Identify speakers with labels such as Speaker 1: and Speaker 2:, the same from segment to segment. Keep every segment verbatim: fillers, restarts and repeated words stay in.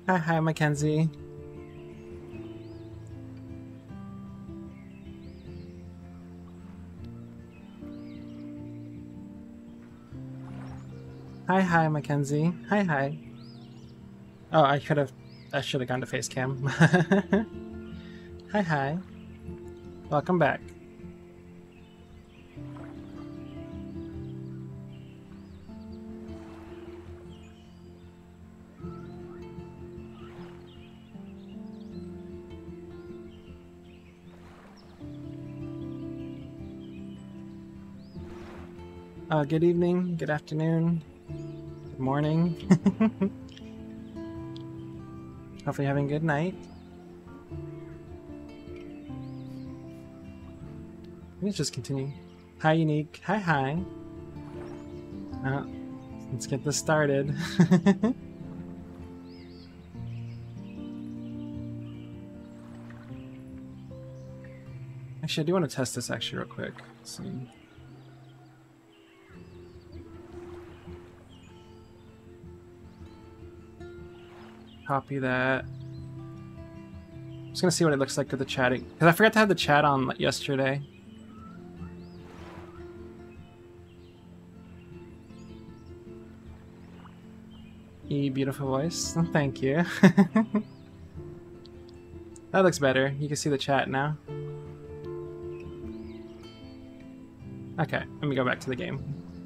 Speaker 1: Hi, hi, Mackenzie. Hi, hi, Mackenzie. Hi, hi. Oh, I could have. I should have gone to face cam. Hi, hi. Welcome back. Uh, good evening, good afternoon, good morning. Hopefully having a good night. Let's just continue. Hi, Unique. Hi, hi. Uh, let's get this started. Actually, I do want to test this actually real quick. Let's see. Copy that. I'm just gonna see what it looks like with the chatting, because I forgot to have the chat on yesterday. E beautiful voice. Thank you. That looks better. You can see the chat now. Okay, let me go back to the game.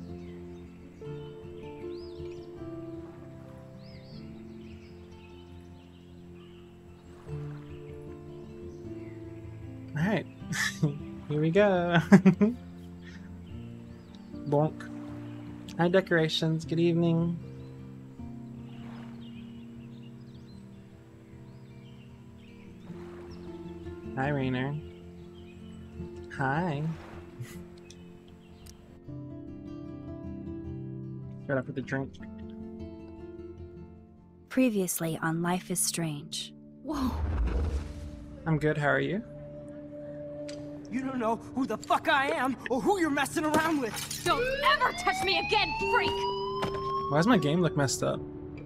Speaker 1: Alright. Here we go. Bonk. Hi, decorations. Good evening. Hi, Rainer. Hi. Start off with a drink.
Speaker 2: Previously on Life is Strange.
Speaker 3: Whoa.
Speaker 1: I'm good. How are you?
Speaker 4: You don't know who the fuck I am or who you're messing around with.
Speaker 3: Don't ever touch me again, freak!
Speaker 1: Why does my game look messed up?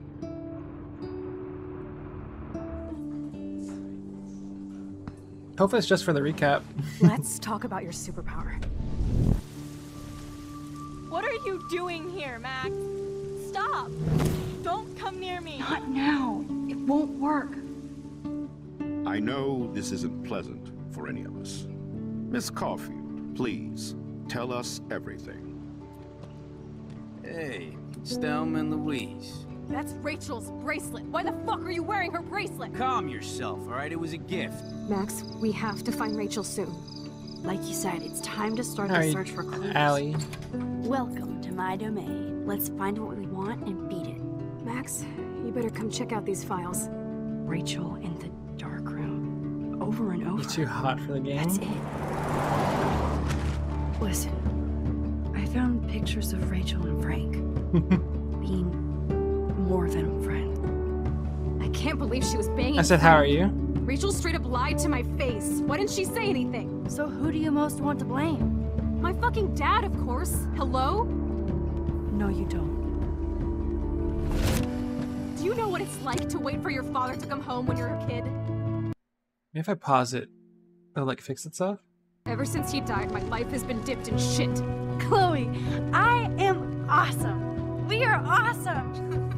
Speaker 1: Hopefully it's just for the recap.
Speaker 3: Let's talk about your superpower. What are you doing here, Max? Stop! Don't come near me!
Speaker 5: Not now. It won't work.
Speaker 6: I know this isn't pleasant for any of us. Miss Caulfield, please, tell us everything.
Speaker 7: Hey, it's Thelma and Louise.
Speaker 3: That's Rachel's bracelet. Why the fuck are you wearing her bracelet?
Speaker 7: Calm yourself, all right? It was a gift.
Speaker 8: Max, we have to find Rachel soon.
Speaker 2: Like you said, it's time to start
Speaker 1: All
Speaker 2: the
Speaker 1: right,
Speaker 2: search for clues.
Speaker 1: Allie.
Speaker 2: Welcome to my domain. Let's find what we want and beat it.
Speaker 8: Max, you better come check out these files.
Speaker 2: Rachel in the dark room. Over and over.
Speaker 1: You're too hot for the game.
Speaker 2: That's it. Listen, I found pictures of Rachel and Frank being more than a friend.
Speaker 8: I can't believe she was banging.
Speaker 1: I said, how are you?
Speaker 8: Rachel straight up lied to my face. Why didn't she say anything?
Speaker 2: So who do you most want to blame?
Speaker 8: My fucking dad, of course. Hello?
Speaker 2: No, you don't.
Speaker 8: Do you know what it's like to wait for your father to come home when you're a kid?
Speaker 1: Maybe if I pause it, it'll like fix itself?
Speaker 8: Ever since he died, my life has been dipped in shit.
Speaker 5: Chloe, I am awesome. We are awesome.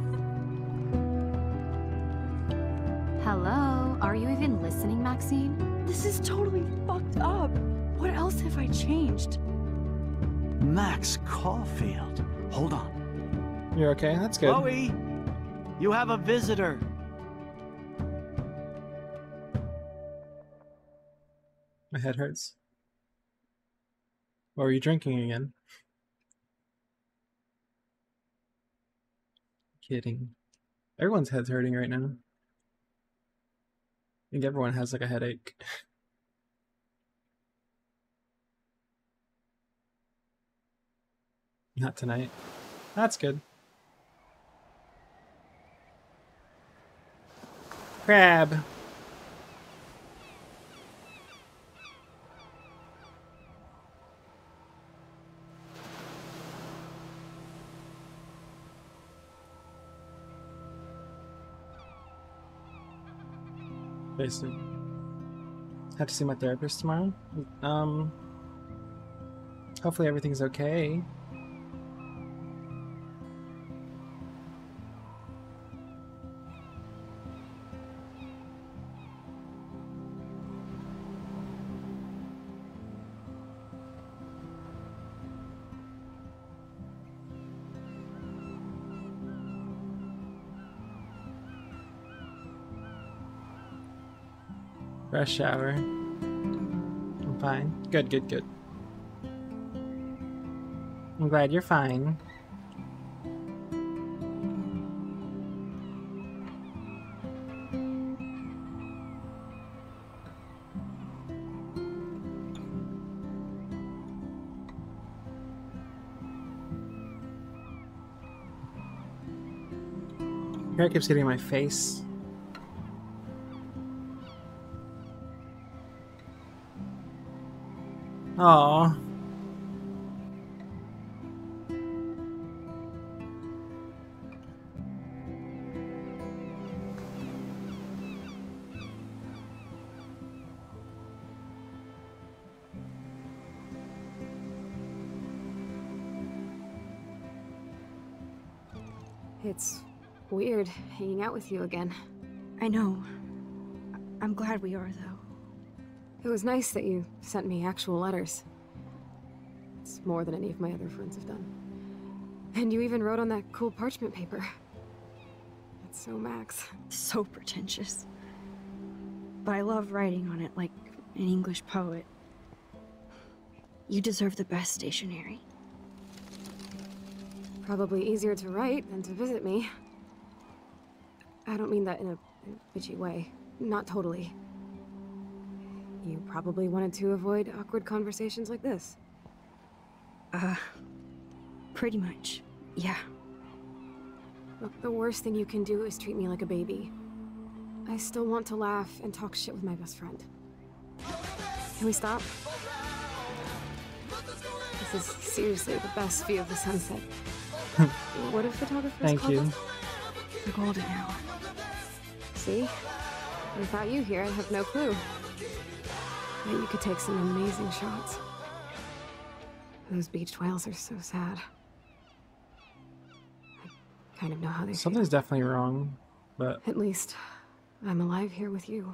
Speaker 9: Hello? Are you even listening, Maxine?
Speaker 5: This is totally fucked up. What else have I changed?
Speaker 10: Max Caulfield. Hold on.
Speaker 1: You're okay? That's good.
Speaker 10: Chloe, you have a visitor.
Speaker 1: My head hurts. What were you drinking again? Kidding. Everyone's head's hurting right now. I think everyone has like a headache. Not tonight. That's good. Crab. Basically. Have to see my therapist tomorrow. Um, hopefully everything's okay. Fresh shower. I'm fine. Good, good, good. I'm glad you're fine. Hair keeps hitting my face. Aww.
Speaker 11: It's weird hanging out with you again.
Speaker 2: I know. I'm glad we are, though.
Speaker 11: It was nice that you sent me actual letters. It's more than any of my other friends have done. And you even wrote on that cool parchment paper. It's so Max.
Speaker 2: So pretentious. But I love writing on it like an English poet. You deserve the best stationery.
Speaker 11: Probably easier to write than to visit me. I don't mean that in a, in a bitchy way. Not totally. You probably wanted to avoid awkward conversations like this.
Speaker 2: Uh, pretty much, yeah.
Speaker 11: Look, the worst thing you can do is treat me like a baby. I still want to laugh and talk shit with my best friend. Can we stop? This is seriously the best view of the sunset. What do photographers
Speaker 1: Thank
Speaker 11: call
Speaker 1: you.
Speaker 11: them? The golden hour. See? Without you here, I have no clue. Bet you could take some amazing shots. Those beached whales are so sad. I kind of know how they
Speaker 1: Something's
Speaker 11: feel.
Speaker 1: definitely wrong, but
Speaker 11: At least, I'm alive here with you.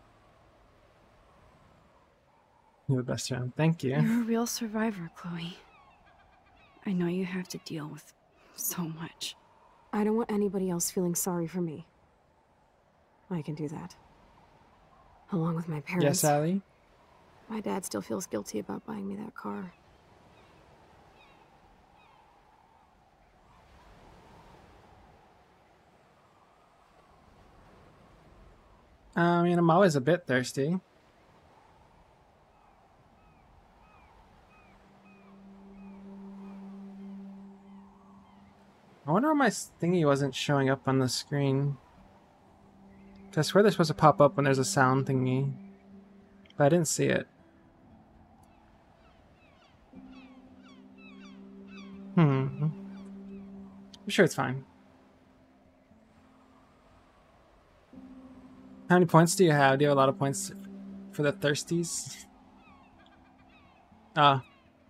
Speaker 1: you're the best friend. Thank you.
Speaker 2: You're a real survivor, Chloe. I know you have to deal with so much.
Speaker 11: I don't want anybody else feeling sorry for me. I can do that. Along with my parents.
Speaker 1: Yes, Allie?
Speaker 11: My dad still feels guilty about buying me that car.
Speaker 1: I mean, I'm always a bit thirsty. I wonder why my thingy wasn't showing up on the screen. 'Cause I swear they're supposed to pop up when there's a sound thingy. But I didn't see it. Hmm. I'm sure it's fine. How many points do you have? Do you have a lot of points for the thirsties? Ah.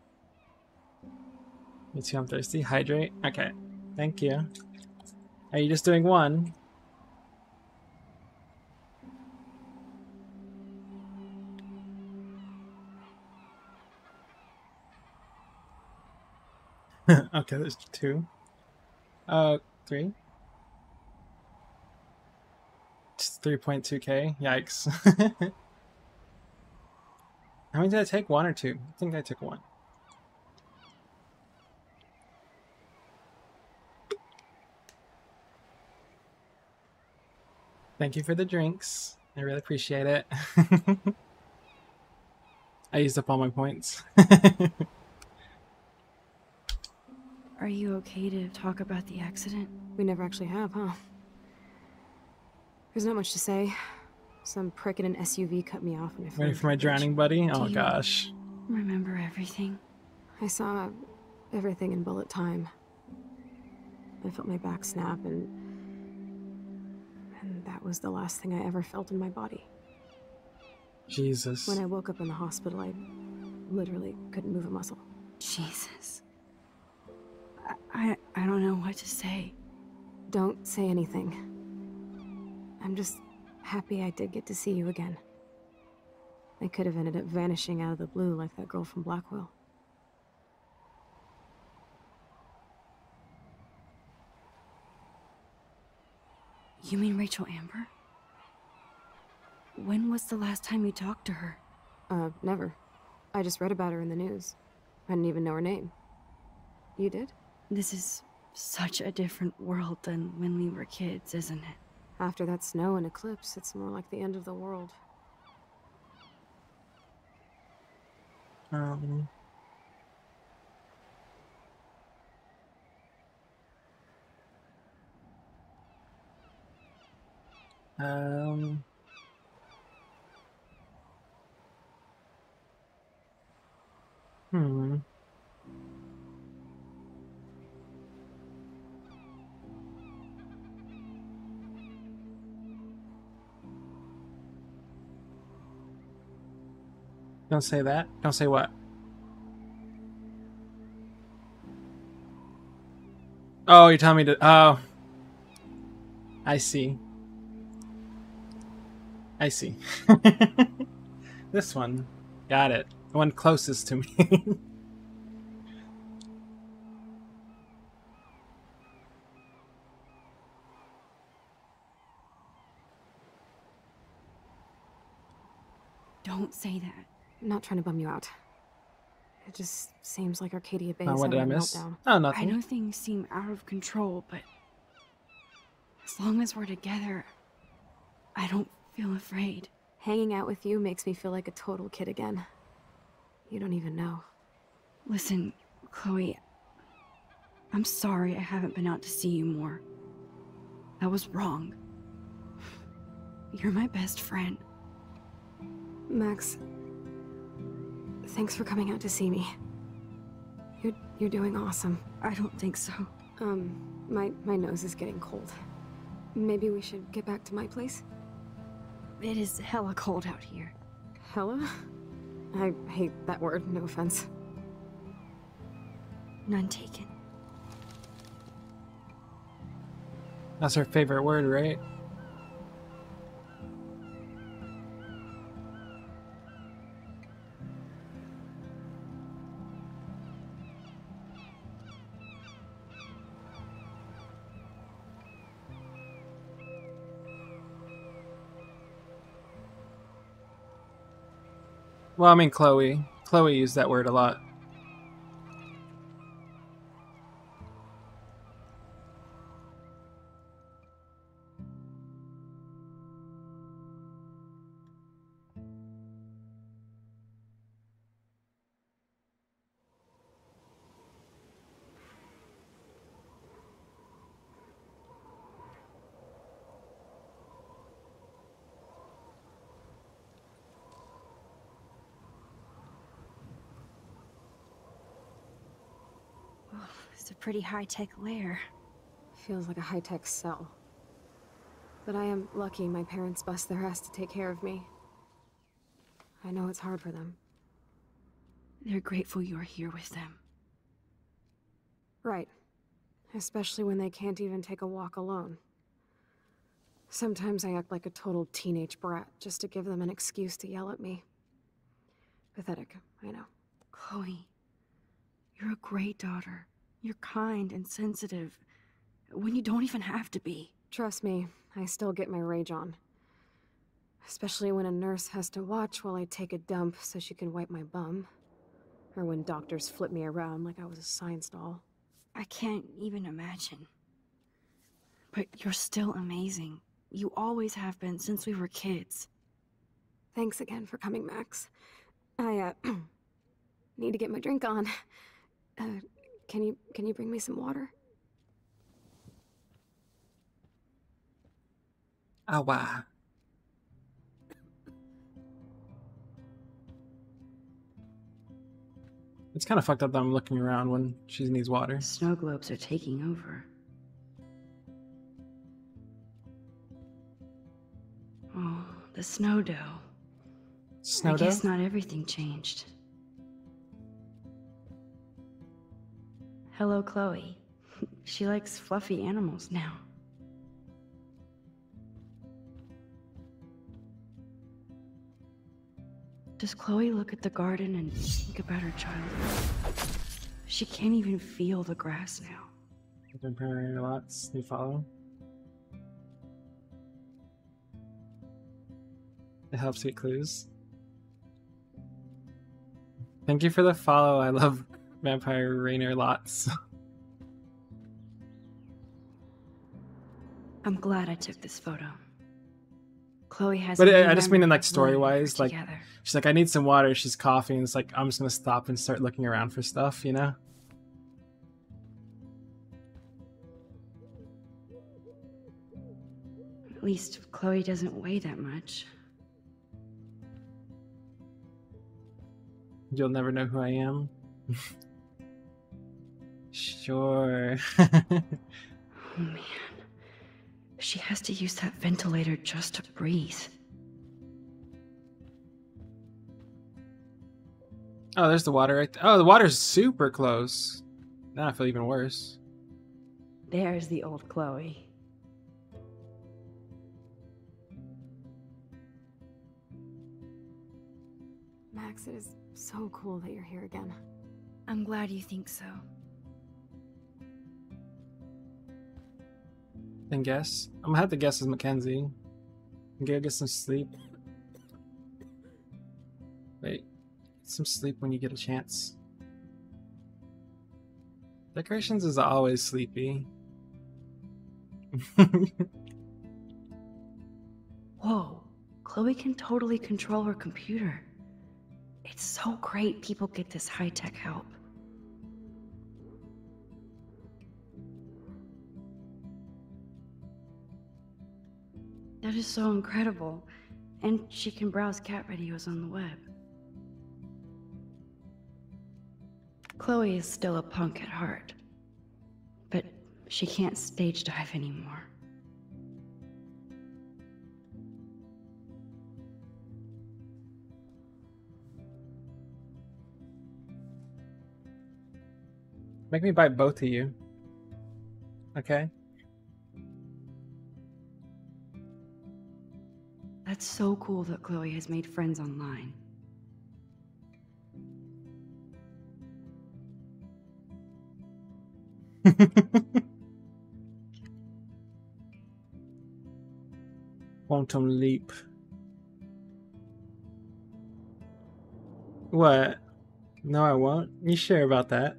Speaker 1: Me too, I'm thirsty. Hydrate. Okay. Thank you. Are you just doing one? Okay, there's two. Uh, three. three point two K. Yikes. How many did I take? One or two? I think I took one. Thank you for the drinks. I really appreciate it. I used up all my points.
Speaker 2: Are you okay to talk about the accident?
Speaker 11: We never actually have, huh? There's not much to say. Some prick in an S U V cut me off when I flew
Speaker 1: Ready
Speaker 11: into
Speaker 1: for my
Speaker 11: the bridge.
Speaker 1: drowning buddy? Oh
Speaker 2: you-
Speaker 1: gosh.
Speaker 2: Remember everything?
Speaker 11: I saw everything in bullet time. I felt my back snap, and and that was the last thing I ever felt in my body.
Speaker 1: Jesus.
Speaker 11: When I woke up in the hospital, I literally couldn't move a muscle.
Speaker 2: Jesus. I, I, I don't know what to say.
Speaker 11: Don't say anything. I'm just happy I did get to see you again. I could have ended up vanishing out of the blue like that girl from Blackwell.
Speaker 2: You mean Rachel Amber? When was the last time you talked to her?
Speaker 11: Uh, never. I just read about her in the news. I didn't even know her name. You did?
Speaker 2: This is such a different world than when we were kids, isn't it?
Speaker 11: After that snow and eclipse, it's more like the end of the world.
Speaker 1: Um... Um... Hmm. Don't say that. Don't say what? Oh, you're telling me to... Oh. I see. I see. This one. Got it. The one closest to me.
Speaker 2: Don't say that.
Speaker 11: I'm not trying to bum you out. It just seems like Arcadia Bay
Speaker 1: Oh,
Speaker 11: is
Speaker 1: what did I
Speaker 11: having a
Speaker 1: miss?
Speaker 11: meltdown.
Speaker 1: Oh,
Speaker 2: I
Speaker 1: nothing.
Speaker 2: know things seem out of control, but as long as we're together, I don't feel afraid.
Speaker 11: Hanging out with you makes me feel like a total kid again. You don't even know.
Speaker 2: Listen, Chloe, I'm sorry I haven't been out to see you more. That was wrong. You're my best friend.
Speaker 11: Max, thanks for coming out to see me. You're you're doing awesome.
Speaker 2: I don't think so.
Speaker 11: Um, my my nose is getting cold. Maybe we should get back to my place?
Speaker 2: It is hella cold out here.
Speaker 11: Hella? I hate that word, no offense.
Speaker 2: None taken.
Speaker 1: That's her favorite word, right? Well, I mean, Chloe. Chloe used that word a lot.
Speaker 2: It's a pretty high-tech lair.
Speaker 11: Feels like a high-tech cell. But I am lucky my parents bust their ass to take care of me. I know it's hard for them.
Speaker 2: They're grateful you're here with them.
Speaker 11: Right. Especially when they can't even take a walk alone. Sometimes I act like a total teenage brat just to give them an excuse to yell at me. Pathetic, I know.
Speaker 2: Chloe, you're a great daughter. You're kind and sensitive, when you don't even have to be.
Speaker 11: Trust me, I still get my rage on. Especially when a nurse has to watch while I take a dump so she can wipe my bum. Or when doctors flip me around like I was a science doll.
Speaker 2: I can't even imagine. But you're still amazing. You always have been since we were kids.
Speaker 11: Thanks again for coming, Max. I, uh, need to get my drink on. Uh, can you, can you bring me some water?
Speaker 1: Ah, wow. It's kind of fucked up that I'm looking around when she needs water.
Speaker 2: The snow globes are taking over. Oh, the snow dough.
Speaker 1: Snow
Speaker 2: I guess
Speaker 1: Dove?
Speaker 2: not everything changed. Hello, Chloe. She likes fluffy animals now. Does Chloe look at the garden and think about her childhood? She can't even feel the grass now.
Speaker 1: Vampire Lots, they follow. It helps get clues. Thank you for the follow. I love Vampire Rainer Lots.
Speaker 2: I'm glad I took this photo. Chloe has.
Speaker 1: But
Speaker 2: a
Speaker 1: I,
Speaker 2: new
Speaker 1: I just mean in
Speaker 2: memory
Speaker 1: like
Speaker 2: of
Speaker 1: story
Speaker 2: when we were
Speaker 1: wise, like
Speaker 2: together.
Speaker 1: she's like, I need some water. She's coughing. It's like I'm just gonna stop and start looking around for stuff, you know.
Speaker 2: At least Chloe doesn't weigh that much.
Speaker 1: You'll never know who I am. Sure.
Speaker 2: Oh man. She has to use that ventilator just to breathe.
Speaker 1: Oh, there's the water right there. Oh, the water's super close. Now I feel even worse.
Speaker 2: There's the old Chloe.
Speaker 11: Max, it is so cool that you're here again.
Speaker 2: I'm glad you think so.
Speaker 1: Then guess. I'm gonna have to guess as Mackenzie. Go get some sleep. Wait. Get some sleep when you get a chance. Decorations is always sleepy.
Speaker 2: Whoa. Chloe can totally control her computer. It's so great people get this high-tech help. That is so incredible. And she can browse cat videos on the web. Chloe is still a punk at heart. But she can't stage dive anymore.
Speaker 1: Make me buy both of you. Okay?
Speaker 2: That's so cool that Chloe has made friends online.
Speaker 1: Quantum leap. What? No, I won't. You sure about that?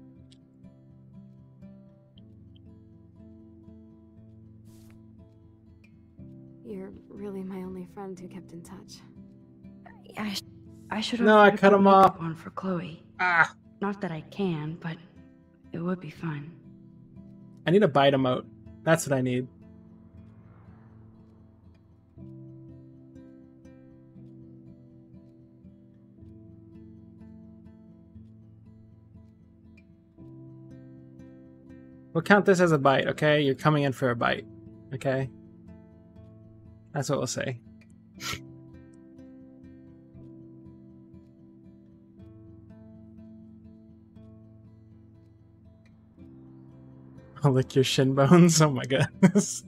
Speaker 11: You're really my only friend who kept in touch.
Speaker 2: I, sh I should have.
Speaker 1: No, I cut him off.
Speaker 2: One for Chloe.
Speaker 1: Ah.
Speaker 2: Not that I can, but it would be fun.
Speaker 1: I need a bite emote. That's what I need. We'll count this as a bite, okay? You're coming in for a bite, okay? That's what we'll say. I'll lick your shin bones. Oh my goodness.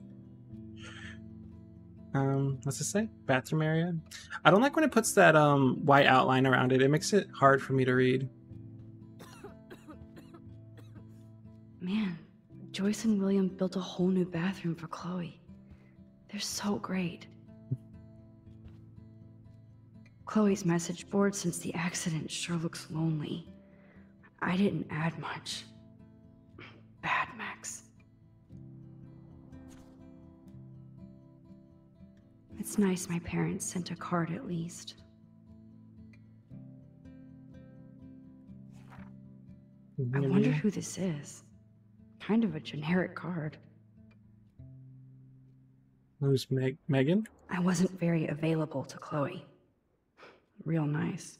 Speaker 1: Um, what's it say? Bathroom area? I don't like when it puts that um white outline around it. It makes it hard for me to read.
Speaker 2: Man, Joyce and William built a whole new bathroom for Chloe. They're so great. Chloe's message board since the accident sure looks lonely. I didn't add much. Bad, Max. It's nice my parents sent a card at least. I wonder who this is. Kind of a generic card.
Speaker 1: Who's Meg Megan?
Speaker 2: I wasn't very available to Chloe. Real nice.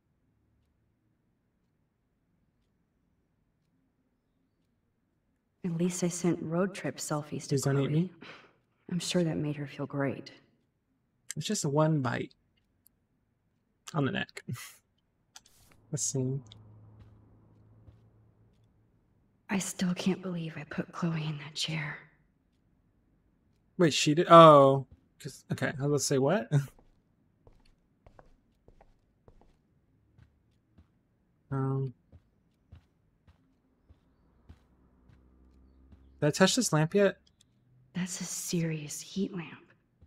Speaker 2: At least I sent road trip selfies to
Speaker 1: Please don't eat
Speaker 2: Chloe.
Speaker 1: me.
Speaker 2: I'm sure that made her feel great.
Speaker 1: It's just one bite. On the neck. Let's see.
Speaker 2: I still can't believe I put Chloe in that chair.
Speaker 1: Wait, she did? Oh. Cause, okay, I was going to say what? um. Did I touch this lamp yet?
Speaker 2: That's a serious heat lamp.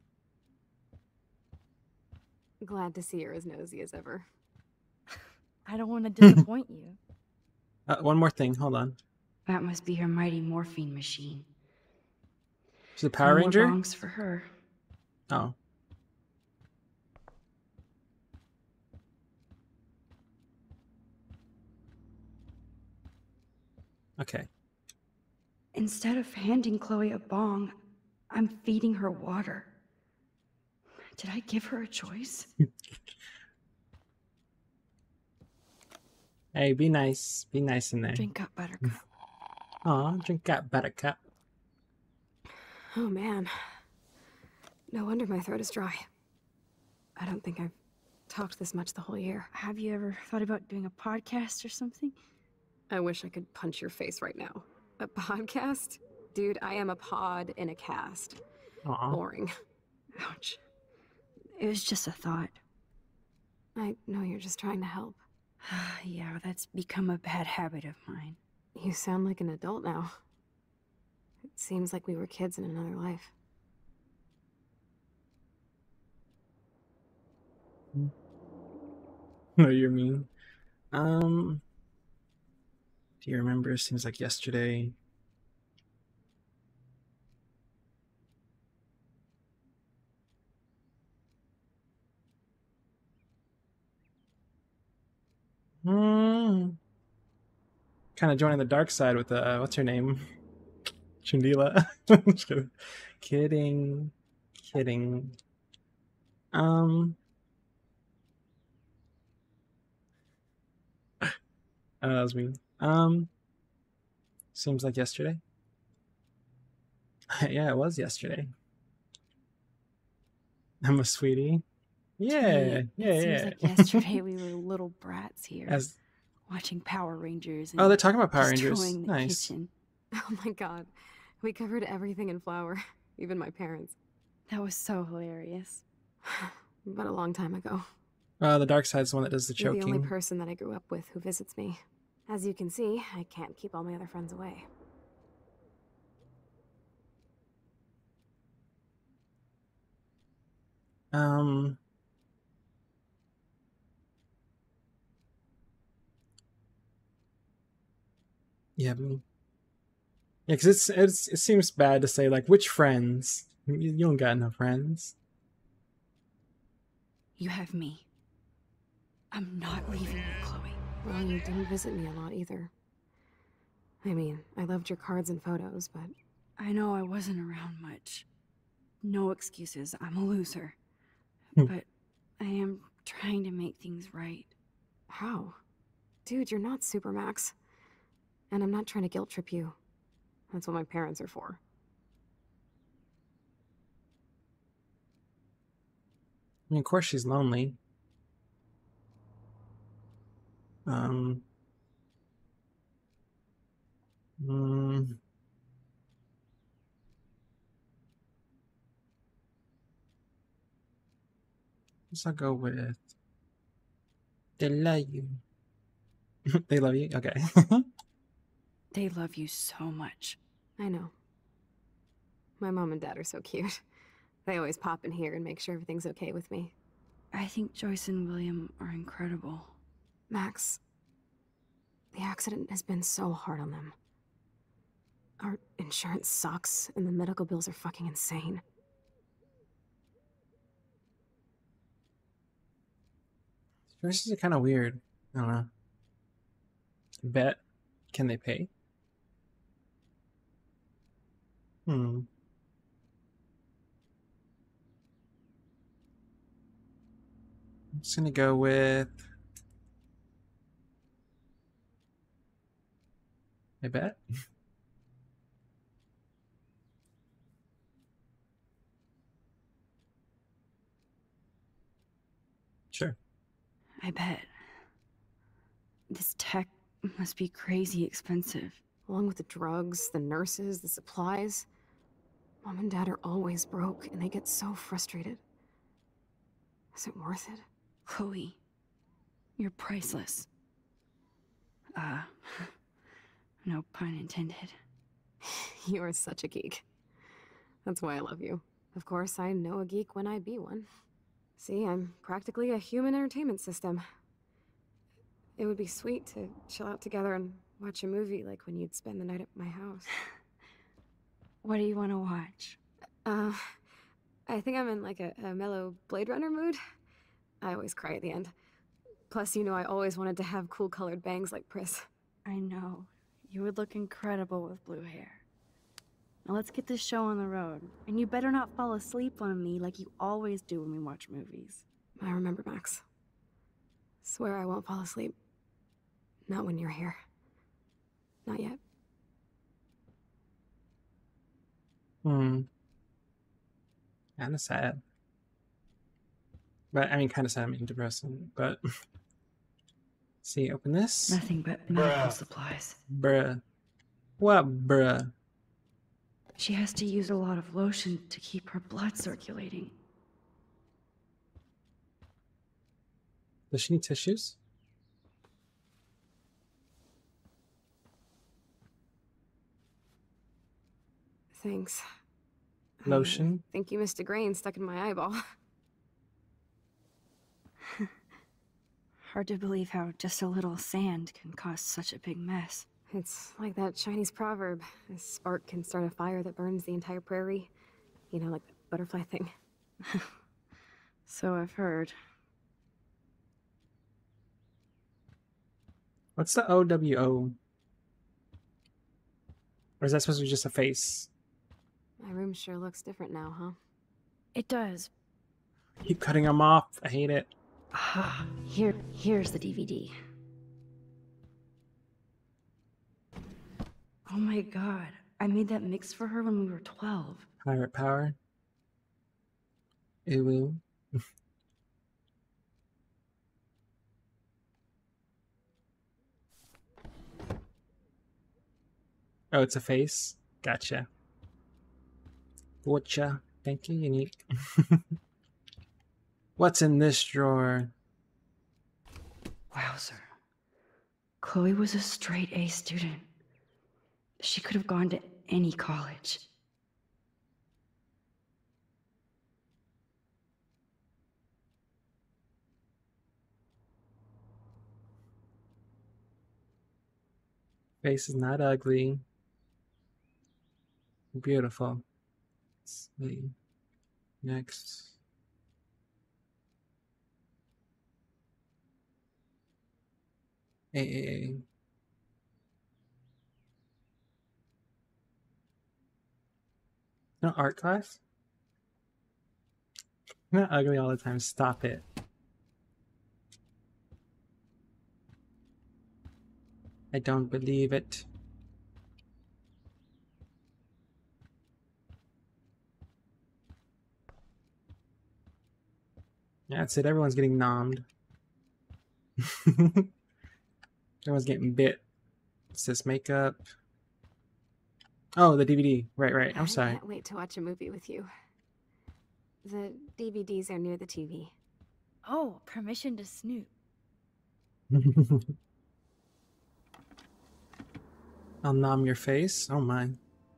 Speaker 11: Glad to see you're as nosy as ever.
Speaker 5: I don't want to disappoint you.
Speaker 1: Uh, one more thing. Hold on.
Speaker 2: That must be her mighty morphine machine.
Speaker 1: She's a Power
Speaker 2: No more
Speaker 1: Ranger?
Speaker 2: bongs for her.
Speaker 1: Oh. Okay.
Speaker 2: Instead of handing Chloe a bong, I'm feeding her water. Did I give her a choice?
Speaker 1: Hey, be nice. Be nice in there.
Speaker 2: Drink up, Buttercup.
Speaker 1: Aw, drink up, Buttercup.
Speaker 11: Oh man. No wonder my throat is dry. I don't think I've talked this much the whole year.
Speaker 2: Have you ever thought about doing a podcast or something?
Speaker 11: I wish I could punch your face right now. A podcast? Dude, I am a pod in a cast.
Speaker 1: Aw.
Speaker 11: Boring.
Speaker 2: Ouch. It was just a thought.
Speaker 11: I know you're just trying to help.
Speaker 2: Yeah, that's become a bad habit of mine.
Speaker 11: You sound like an adult now. It seems like we were kids in another life.
Speaker 1: No, you're mean. Um, do you remember? Seems like yesterday. Hmm. Kind of joining the dark side with uh, what's her name? Chandila. Just kidding. Kidding. Kidding. Um. Oh, that was me. Um, seems like yesterday. Yeah, it was yesterday. I'm a sweetie. Yeah,
Speaker 2: Gee,
Speaker 1: yeah,
Speaker 2: it
Speaker 1: yeah.
Speaker 2: seems like yesterday we were little brats here,
Speaker 1: As
Speaker 2: watching Power Rangers. And
Speaker 1: oh, they're talking about Power Rangers.
Speaker 2: destroying the
Speaker 1: Nice.
Speaker 2: kitchen.
Speaker 11: Oh my god. We covered everything in flour. Even my parents.
Speaker 2: That was so hilarious.
Speaker 11: But a long time ago.
Speaker 1: Uh, the dark side's the one that does the
Speaker 11: You're
Speaker 1: choking.
Speaker 11: the only person that I grew up with who visits me. As you can see, I can't keep all my other friends away.
Speaker 1: Um. Yeah, me. Yeah, because it's, it's it seems bad to say like which friends. You, you don't got enough friends.
Speaker 2: You have me. I'm not leaving you, Chloe.
Speaker 11: Well, you didn't visit me a lot either. I mean, I loved your cards and photos, but...
Speaker 2: I know I wasn't around much. No excuses, I'm a loser.
Speaker 1: Hmm.
Speaker 2: But I am trying to make things right.
Speaker 11: How? Dude, you're not Supermax. And I'm not trying to guilt trip you. That's what my parents are for.
Speaker 1: I mean, of course she's lonely. Um. Mm, guess I'll go with. They love you. They love you? Okay.
Speaker 2: They love you so much.
Speaker 11: I know. My mom and dad are so cute. They always pop in here and make sure everything's okay with me.
Speaker 2: I think Joyce and William are incredible.
Speaker 11: Max, the accident has been so hard on them. Our insurance sucks, and the medical bills are fucking insane.
Speaker 1: Choices are kind of weird. I don't know. Bet. Can they pay? Hmm. I'm just gonna go with. I bet. Sure.
Speaker 2: I bet. This tech must be crazy expensive.
Speaker 11: Along with the drugs, the nurses, the supplies. Mom and Dad are always broke, and they get so frustrated. Is it worth it?
Speaker 2: Chloe, you're priceless. Uh, no pun intended.
Speaker 11: You are such a geek. That's why I love you. Of course, I know a geek when I be one. See, I'm practically a human entertainment system. It would be sweet to chill out together and watch a movie like when you'd spend the night at my house.
Speaker 2: What do you want to watch?
Speaker 11: Uh, I think I'm in like a, a mellow Blade Runner mood. I always cry at the end. Plus, you know, I always wanted to have cool colored bangs like Pris.
Speaker 2: I know. You would look incredible with blue hair. Now let's get this show on the road. And you better not fall asleep on me like you always do when we watch movies.
Speaker 11: I remember, Max. Swear I won't fall asleep. Not when you're here. Not yet.
Speaker 1: Hmm. Kind of sad. But, I mean, kind of sad, I mean, depressing, but... See, open this.
Speaker 2: Nothing but medical supplies.
Speaker 1: Bruh. What bruh?
Speaker 2: She has to use a lot of lotion to keep her blood circulating.
Speaker 1: Does she need tissues?
Speaker 11: Thanks.
Speaker 1: Lotion?
Speaker 11: I think you missed a grain stuck in my eyeball.
Speaker 2: Hard to believe how just a little sand can cause such a big mess.
Speaker 11: It's like that Chinese proverb. A spark can start a fire that burns the entire prairie. You know, like the butterfly thing.
Speaker 2: So I've heard.
Speaker 1: What's the O W O? Or is that supposed to be just a face?
Speaker 11: My room sure looks different now, huh?
Speaker 2: It does.
Speaker 1: Keep cutting them off. I hate it.
Speaker 2: Ah, here, here's the D V D. Oh my god, I made that mix for her when we were twelve.
Speaker 1: Pirate power. Ew. Oh, it's a face? Gotcha. Gotcha. Thank you, Unique. What's in this drawer?
Speaker 2: Wowzer. Chloe was a straight A student. She could have gone to any college.
Speaker 1: Face is not ugly. Beautiful. Let's see. Next. A A A. No art class? You're not ugly all the time. Stop it. I don't believe it. Yeah, that's it. Everyone's getting nommed. Everyone's getting bit. What's this? Makeup. Oh, the D V D. Right, right. I'm sorry.
Speaker 11: I can't wait to watch a movie with you. The D V Ds are near the T V.
Speaker 5: Oh, permission to snoop.
Speaker 1: I'll nom your face. Oh my.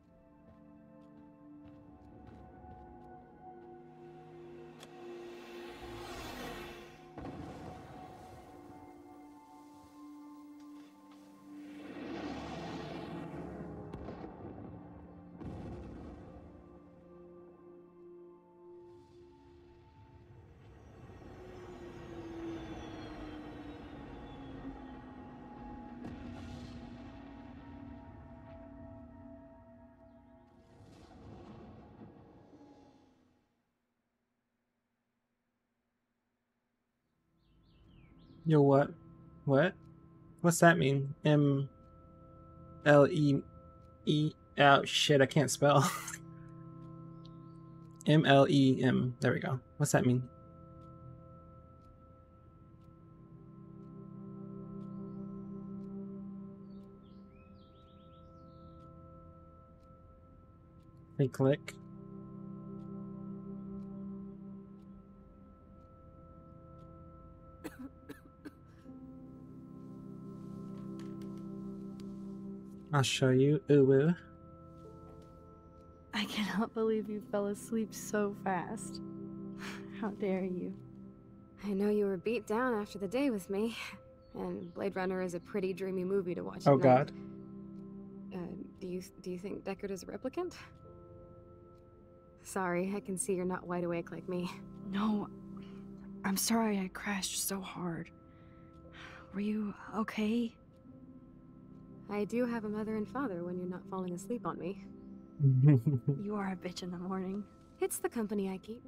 Speaker 1: Yo, what? What? What's that mean? M L E E. Oh, shit, I can't spell. M L E M. There we go. What's that mean? They click. I'll show you. Uwu.
Speaker 2: I cannot believe you fell asleep so fast. How dare you?
Speaker 11: I know you were beat down after the day with me, and Blade Runner is a pretty dreamy movie to watch.
Speaker 1: Oh
Speaker 11: at
Speaker 1: God.
Speaker 11: night. Uh, do you do you think Deckard is a replicant? Sorry, I can see you're not wide awake like me.
Speaker 2: No, I'm sorry I crashed so hard. Were you okay?
Speaker 11: I do have a mother and father when you're not falling asleep on me.
Speaker 2: You are a bitch in the morning.
Speaker 11: It's the company I keep.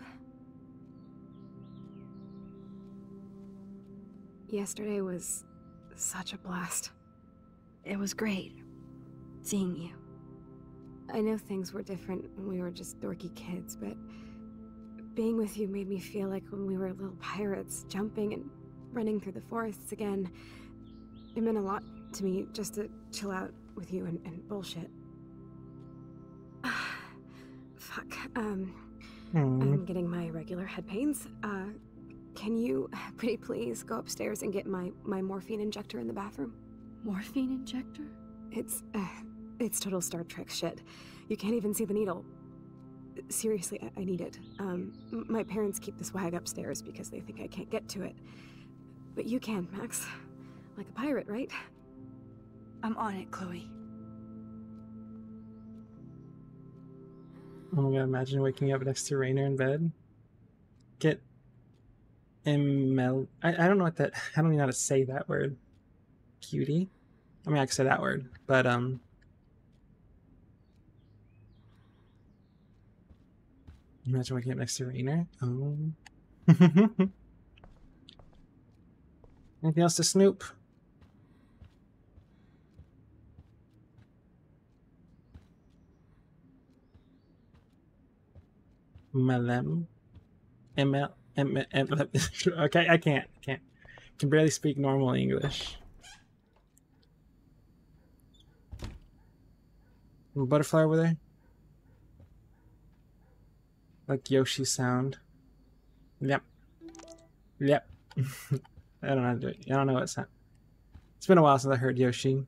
Speaker 11: Yesterday was such a blast.
Speaker 2: It was great seeing you.
Speaker 11: I know things were different when we were just dorky kids, but being with you made me feel like when we were little pirates, jumping and running through the forests again. It meant a lot to me just to chill out with you and, and bullshit. Fuck. Um,
Speaker 1: Hmm.
Speaker 11: I'm getting my regular head pains. Uh, can you, pretty please, go upstairs and get my, my morphine injector in the bathroom?
Speaker 2: Morphine injector?
Speaker 11: It's, uh, it's total Star Trek shit. You can't even see the needle. Seriously, I, I need it. Um, m- my parents keep the swag upstairs because they think I can't get to it. But you can, Max. Like a pirate, right?
Speaker 2: I'm on it, Chloe.
Speaker 1: Oh my God, imagine waking up next to Rainer in bed. Get Mel. I, I don't know what that. I don't even know how to say that word. Cutie. I mean, I can say that word, but um. Imagine waking up next to Rainer. Oh. Anything else to snoop? Malem. M L. M M. Okay, I can't. I can't. Can barely speak normal English. Butterfly over there? Like Yoshi sound. Yep. Yep. I don't know how to do it. I don't know what sound. It's been a while since I heard Yoshi.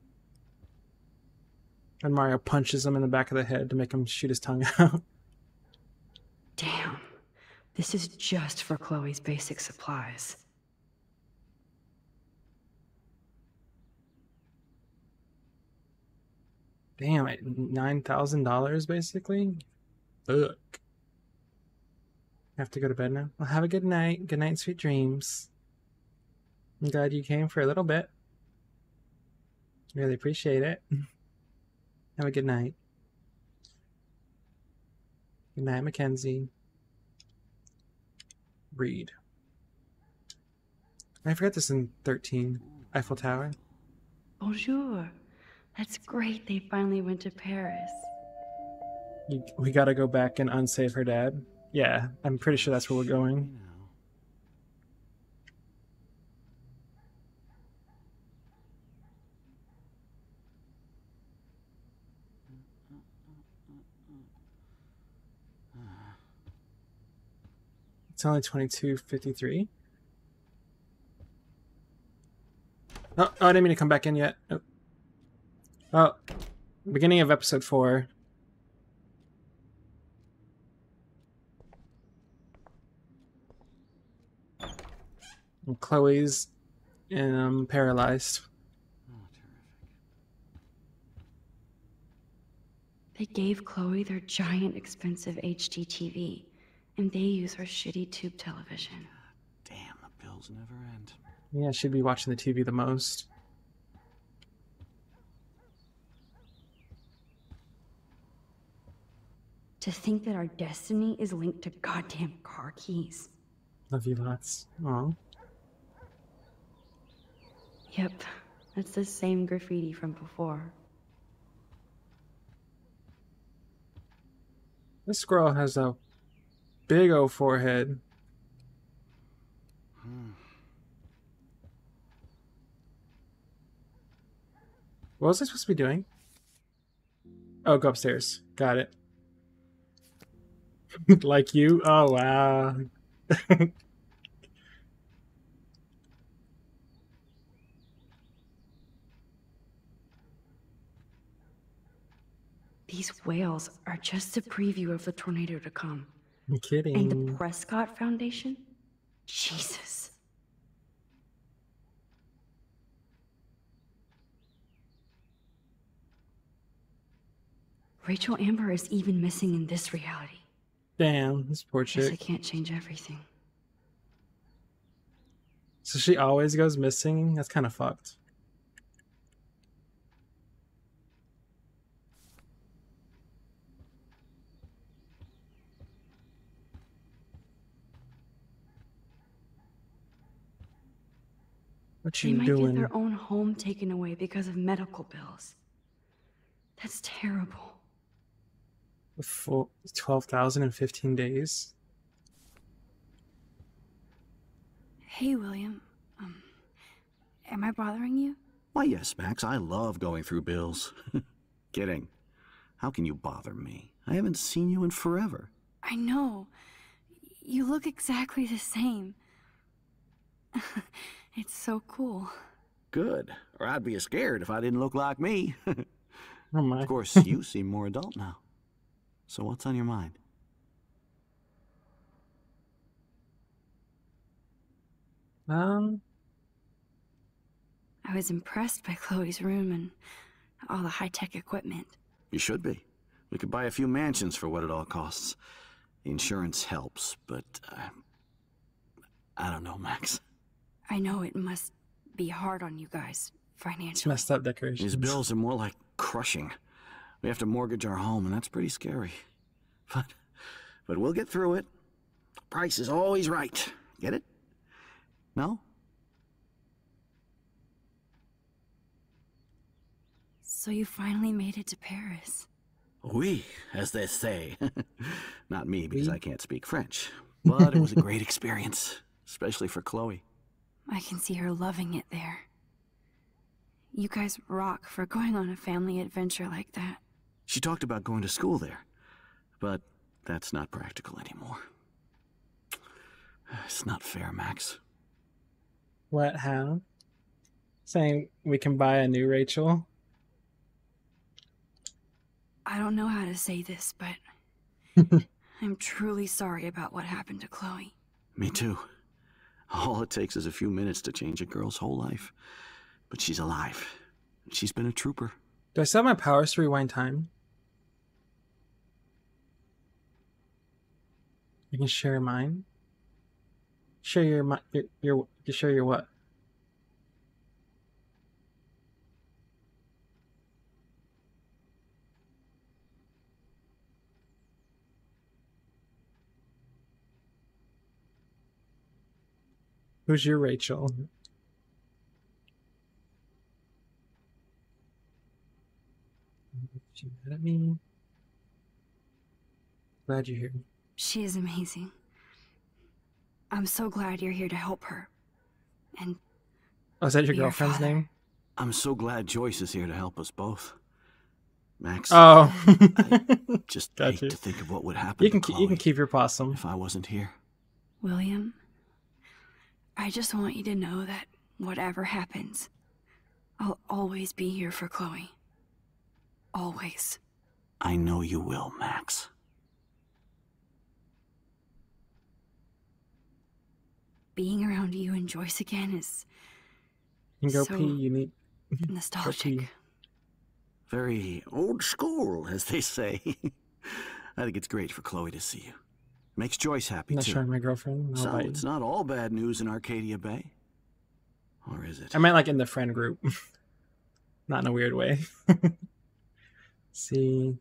Speaker 1: And Mario punches him in the back of the head to make him shoot his tongue out.
Speaker 2: Damn. This is just for Chloe's basic supplies.
Speaker 1: Damn it. nine thousand dollars basically? Ugh. Have to go to bed now. Well, have a good night. Good night and sweet dreams. I'm glad you came for a little bit. Really appreciate it. Have a good night. Good night, Mackenzie. Read. I forgot this in thirteen. Eiffel Tower.
Speaker 2: Bonjour. That's great they finally went to Paris.
Speaker 1: You, we gotta go back and unsave her dad. Yeah, I'm pretty sure that's where we're going. It's only twenty-two fifty-three. Oh, oh, I didn't mean to come back in yet. Oh. Oh, beginning of episode four. And Chloe's um, paralyzed.
Speaker 10: Oh, terrific.
Speaker 2: They gave Chloe their giant, expensive H D T V, and they use her shitty tube television.
Speaker 10: Damn, the bills never end.
Speaker 1: Yeah, she'd be watching the T V the most.
Speaker 2: To think that our destiny is linked to goddamn car keys.
Speaker 1: Love you lots. Aw.
Speaker 2: Yep, that's the same graffiti from before.
Speaker 1: This squirrel has a big old forehead.
Speaker 10: Hmm.
Speaker 1: What was I supposed to be doing? Oh, go upstairs. Got it. Like you? Oh, wow.
Speaker 2: These whales are just a preview of the tornado to come.
Speaker 1: I'm kidding.
Speaker 2: And the Prescott Foundation? Jesus. Rachel Amber is even missing in this reality.
Speaker 1: Damn, this poor
Speaker 2: Guess I
Speaker 1: chick.
Speaker 2: can't change everything.
Speaker 1: So she always goes missing? That's kind of fucked. What
Speaker 2: They
Speaker 1: you
Speaker 2: might
Speaker 1: doing?
Speaker 2: get their own home taken away because of medical bills. That's terrible.
Speaker 1: For twelve thousand in fifteen days?
Speaker 2: Hey, William. Um, am I bothering you?
Speaker 10: Why, yes, Max. I love going through bills. Kidding. How can you bother me? I haven't seen you in forever.
Speaker 2: I know. You look exactly the same. It's so cool.
Speaker 10: Good. Or I'd be scared if I didn't look like me.
Speaker 1: Oh my.
Speaker 10: Of course, you seem more adult now. So what's on your mind?
Speaker 1: Um,
Speaker 2: I was impressed by Chloe's room and all the high-tech equipment.
Speaker 10: You should be. We could buy a few mansions for what it all costs. The insurance helps, but uh, I don't know, Max.
Speaker 2: I know it must be hard on you guys
Speaker 1: it's
Speaker 2: financially.
Speaker 1: messed up decorations.
Speaker 10: These bills are more like crushing. We have to mortgage our home, and that's pretty scary. But, but we'll get through it. Price is always right. Get it? No?
Speaker 2: So you finally made it to Paris.
Speaker 10: Oui, as they say. Not me, because I can't speak French. But it was a great experience, especially for Chloe.
Speaker 2: I can see her loving it there. You guys rock for going on a family adventure like that.
Speaker 10: She talked about going to school there, but that's not practical anymore. It's not fair, Max.
Speaker 1: What, how? Saying we can buy a new Rachel?
Speaker 2: I don't know how to say this, but I'm truly sorry about what happened to Chloe.
Speaker 10: Me too. All it takes is a few minutes to change a girl's whole life. But she's alive. She's been a trooper.
Speaker 1: Do I still have my powers to rewind time? You can share mine? Share your, mi- your, your, you share your what? Who's your Rachel? She mad at me? Glad you're here.
Speaker 2: She is amazing. I'm so glad you're here to help her. And
Speaker 1: Oh, is that your
Speaker 2: Be your
Speaker 1: girlfriend's
Speaker 2: father.
Speaker 1: name?
Speaker 10: I'm so glad Joyce is here to help us both. Max,
Speaker 1: Oh,
Speaker 10: I just
Speaker 1: Got
Speaker 10: hate
Speaker 1: you.
Speaker 10: to think of what would happen
Speaker 1: You can
Speaker 10: to
Speaker 1: keep, you can
Speaker 10: Chloe
Speaker 1: keep your possum.
Speaker 10: if I wasn't here.
Speaker 2: William, I just want you to know that whatever happens, I'll always be here for Chloe. Always.
Speaker 10: I know you will, Max.
Speaker 2: Being around you and Joyce again is
Speaker 1: You can go
Speaker 2: so
Speaker 1: pee. You need
Speaker 2: nostalgic.
Speaker 1: pee.
Speaker 10: Very old school, as they say. I think it's great for Chloe to see you. Makes Joyce happy,
Speaker 1: I'm not
Speaker 10: too.
Speaker 1: showing my girlfriend. I'll
Speaker 10: So
Speaker 1: bite.
Speaker 10: it's not all bad news in Arcadia Bay. Or is it?
Speaker 1: I meant like in the friend group. Not in a weird way. See.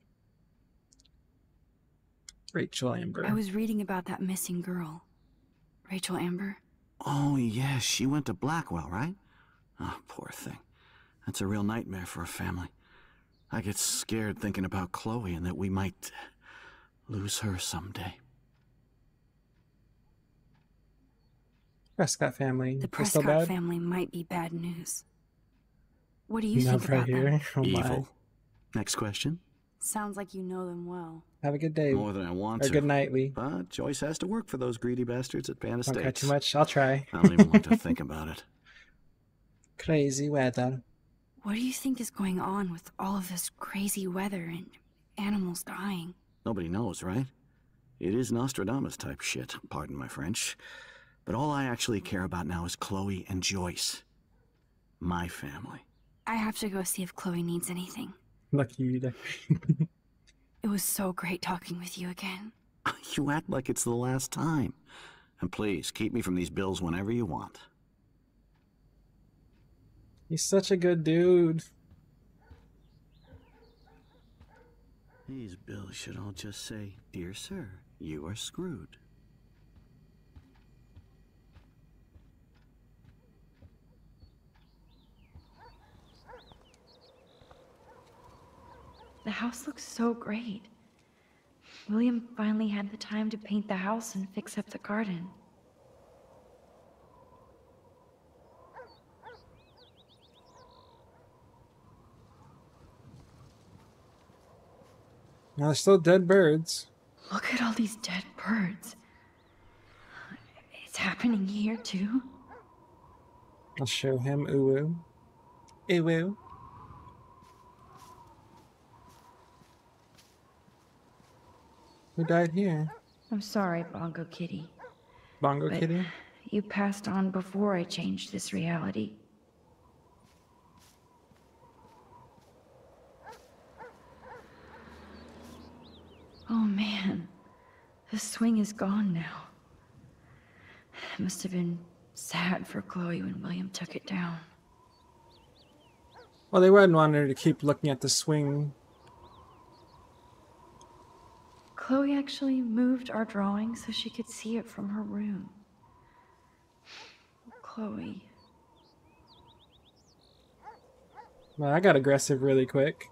Speaker 1: Rachel Amber.
Speaker 2: I was reading about that missing girl. Rachel Amber.
Speaker 10: Oh, yeah, she went to Blackwell, right? Oh, poor thing. That's a real nightmare for a family. I get scared thinking about Chloe and that we might lose her someday.
Speaker 1: Prescott family.
Speaker 2: The
Speaker 1: They're still
Speaker 2: Prescott
Speaker 1: bad?
Speaker 2: family might be bad news. What do you
Speaker 1: Not
Speaker 2: think
Speaker 1: right
Speaker 2: about them?
Speaker 1: here. Oh my.
Speaker 10: Evil. Next question.
Speaker 2: Sounds like you know them well.
Speaker 1: Have a good day.
Speaker 10: More than I want
Speaker 1: or
Speaker 10: to.
Speaker 1: good night, Lee.
Speaker 10: But Joyce has to work for those greedy bastards at Pan
Speaker 1: Don't cry
Speaker 10: Estates.
Speaker 1: too much. I'll try.
Speaker 10: I don't even want to think about it.
Speaker 1: Crazy weather.
Speaker 2: What do you think is going on with all of this crazy weather and animals dying?
Speaker 10: Nobody knows, right? It is Nostradamus type shit, pardon my French. But all I actually care about now is Chloe and Joyce. My family.
Speaker 2: I have to go see if Chloe needs anything.
Speaker 1: Lucky you there.
Speaker 2: It was so great talking with you again.
Speaker 10: You act like it's the last time. And please, keep me from these bills whenever you want.
Speaker 1: He's such a good dude.
Speaker 10: These bills should all just say, "Dear sir, you are screwed."
Speaker 5: The house looks so great. William finally had the time to paint the house and fix up the garden.
Speaker 1: Now there's still dead birds.
Speaker 5: Look at all these dead birds. It's happening here too.
Speaker 1: I'll show him Uwu. Uwu. Who died here?
Speaker 5: I'm sorry, Bongo Kitty.
Speaker 1: Bongo
Speaker 5: but
Speaker 1: Kitty?
Speaker 5: You passed on before I changed this reality. Oh man, the swing is gone now. It must have been sad for Chloe when William took it down.
Speaker 1: Well, they wouldn't want her to keep looking at the swing.
Speaker 5: Chloe actually moved our drawing so she could see it from her room. Chloe.
Speaker 1: Well, I got aggressive really quick.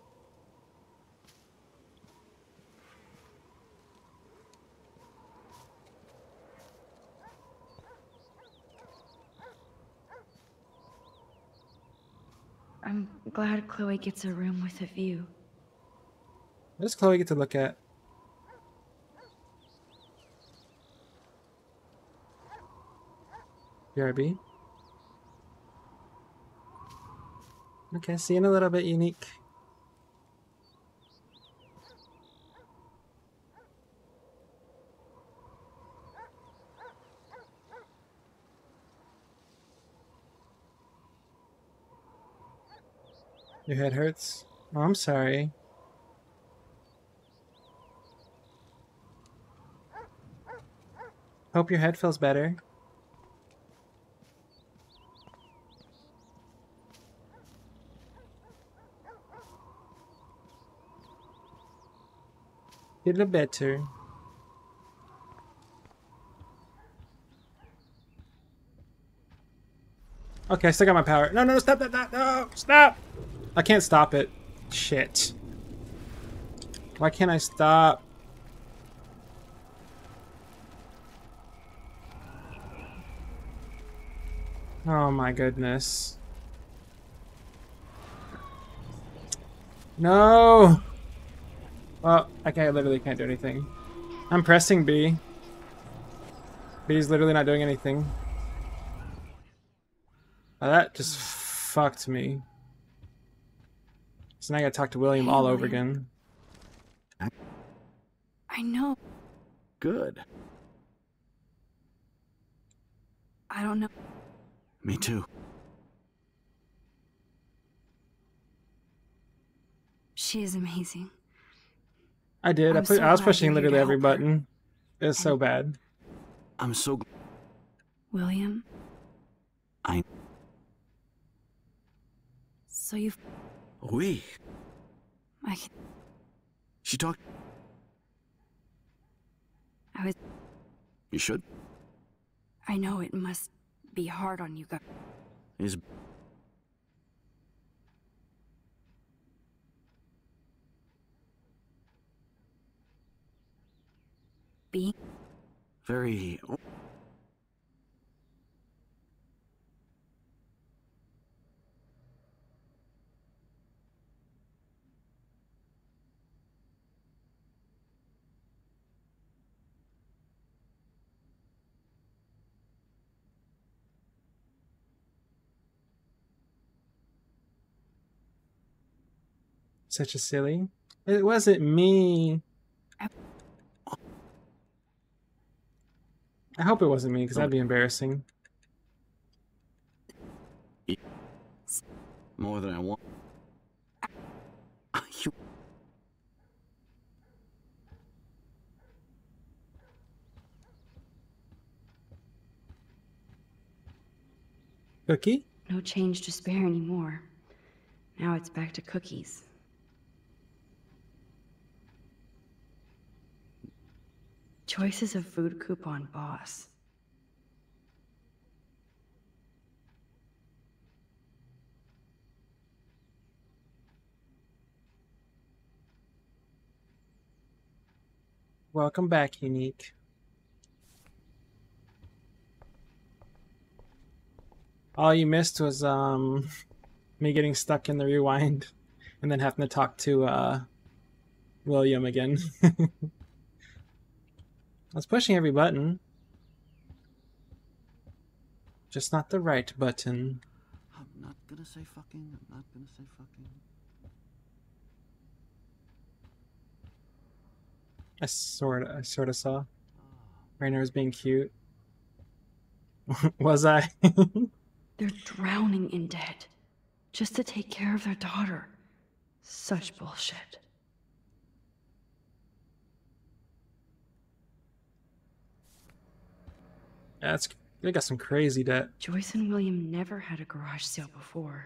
Speaker 5: I'm glad Chloe gets a room with a view.
Speaker 1: What does Chloe get to look at? B R B? Okay, seeing a little bit unique. Your head hurts? Oh, I'm sorry. Hope your head feels better. Get a better. Okay, I still got my power. No, no, no, stop that, that, no, stop! I can't stop it. Shit. Why can't I stop? Oh my goodness. No! Well, okay, I literally can't do anything. I'm pressing B. B's literally not doing anything. Oh, that just fucked me. So now I gotta talk to William
Speaker 2: Hey,
Speaker 1: all over
Speaker 2: William.
Speaker 1: again.
Speaker 2: I know.
Speaker 10: Good.
Speaker 2: I don't know.
Speaker 10: Me too.
Speaker 2: She is amazing.
Speaker 1: I did. I
Speaker 2: I'm
Speaker 1: put.
Speaker 2: so
Speaker 1: I was
Speaker 2: glad
Speaker 1: pushing
Speaker 2: you're here
Speaker 1: literally
Speaker 2: to
Speaker 1: every
Speaker 2: help her.
Speaker 1: button. It was so bad.
Speaker 10: I'm so gl-
Speaker 2: William?
Speaker 10: I...
Speaker 2: So you...
Speaker 10: Oui.
Speaker 2: I can...
Speaker 10: She talked...
Speaker 2: I was...
Speaker 10: You should.
Speaker 2: I know it must be hard on you guys.
Speaker 10: Is...
Speaker 2: Being...
Speaker 10: Very...
Speaker 1: Such a silly. It wasn't me. I hope it wasn't me, because that'd be embarrassing.
Speaker 10: More than I want. You...
Speaker 1: Cookie?
Speaker 2: No change to spare anymore. Now it's back to cookies. Choices of food coupon boss.
Speaker 1: Welcome back, Unique. All you missed was um me getting stuck in the rewind and then having to talk to uh William again. I was pushing every button. Just not the right button.
Speaker 10: I'm not gonna say fucking. I'm not gonna say fucking.
Speaker 1: I sort of, I sort of saw. Rainer was being cute. Was I?
Speaker 2: They're drowning in debt, just to take care of their daughter. Such bullshit.
Speaker 1: That's, they got some crazy debt.
Speaker 2: Joyce and William never had a garage sale before.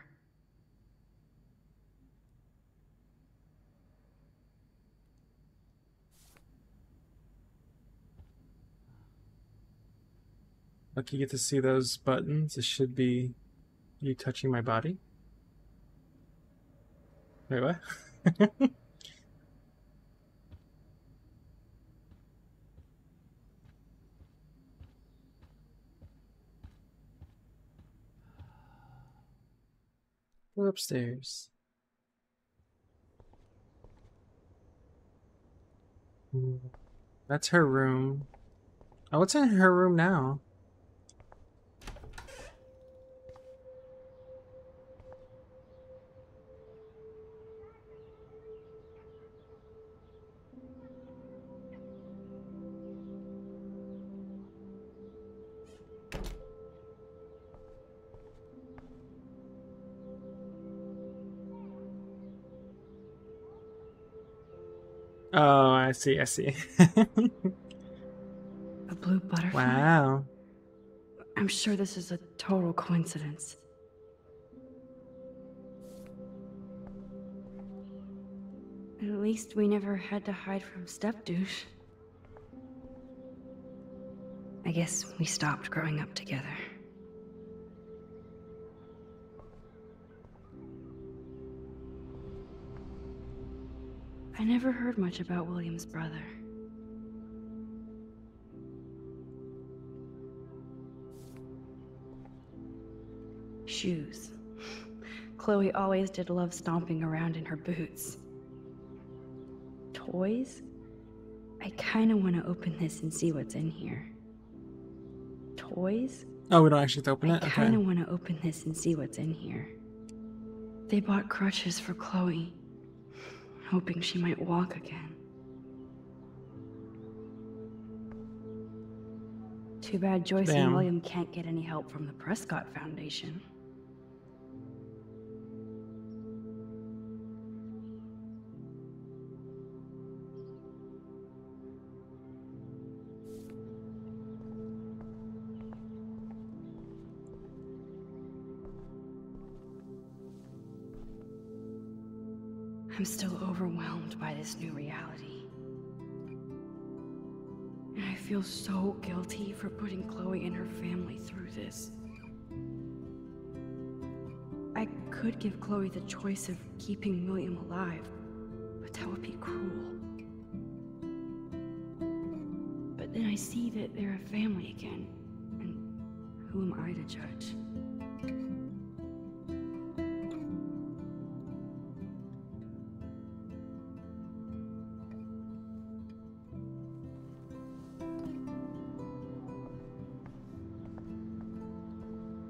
Speaker 1: Look, you get to see those buttons. It should be you touching my body. Wait, what? Go upstairs. That's her room. Oh, what's in her room now? Oh, I see, I see.
Speaker 2: A blue butterfly?
Speaker 1: Wow.
Speaker 2: I'm sure this is a total coincidence. At least we never had to hide from Step-douche. I guess we stopped growing up together. I never heard much about William's brother. Shoes. Chloe always did love stomping around in her boots. Toys? I kinda wanna open this and see what's in here. Toys?
Speaker 1: Oh, we don't actually have to open it?
Speaker 2: I
Speaker 1: Okay.
Speaker 2: kinda wanna open this and see what's in here. They bought crutches for Chloe, hoping she might walk again. Too bad Joyce
Speaker 1: Damn.
Speaker 2: and William can't get any help from the Prescott Foundation. I'm still overwhelmed by this new reality. And I feel so guilty for putting Chloe and her family through this. I could give Chloe the choice of keeping William alive, but that would be cruel. But then I see that they're a family again, and who am I to judge?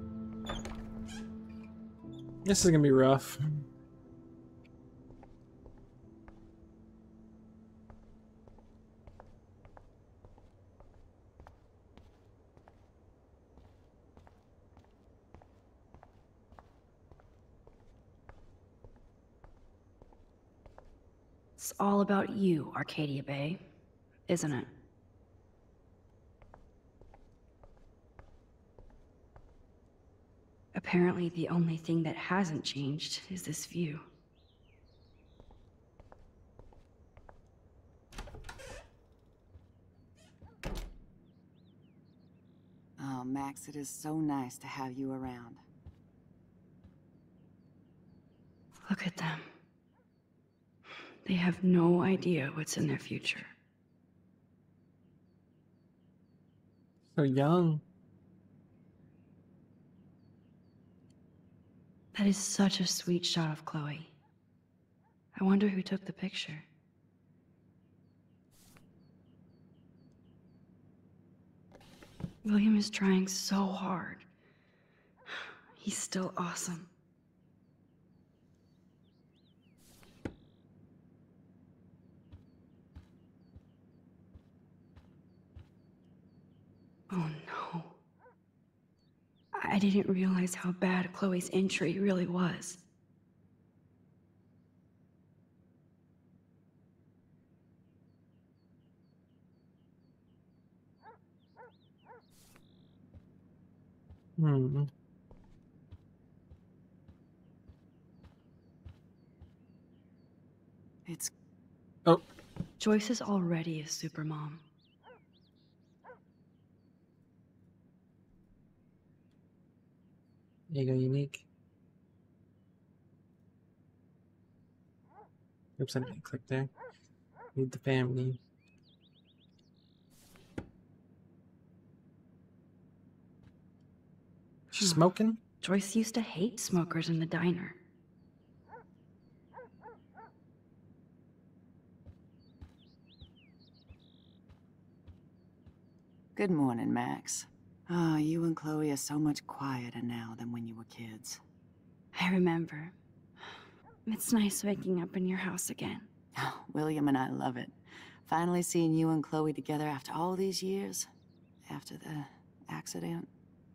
Speaker 1: This is gonna be rough.
Speaker 2: It's all about you, Arcadia Bay, isn't it? Apparently, the only thing that hasn't changed is this view.
Speaker 12: Oh, Max, it is so nice to have you around.
Speaker 2: Look at them. They have no idea what's in their future.
Speaker 1: So young.
Speaker 2: That is such a sweet shot of Chloe. I wonder who took the picture. William is trying so hard. He's still awesome. Oh no. I didn't realize how bad Chloe's injury really was.
Speaker 1: Hmm.
Speaker 12: It's...
Speaker 1: Oh.
Speaker 2: Joyce is already a supermom.
Speaker 1: There you go, unique. Oops, I didn't click there. Need the family. She's smoking?
Speaker 2: Joyce used to hate smokers in the diner.
Speaker 12: Good morning, Max. Oh, you and Chloe are so much quieter now than when you were kids.
Speaker 2: I remember. It's nice waking up in your house again.
Speaker 12: Oh, William and I love it. Finally seeing you and Chloe together after all these years. After the accident.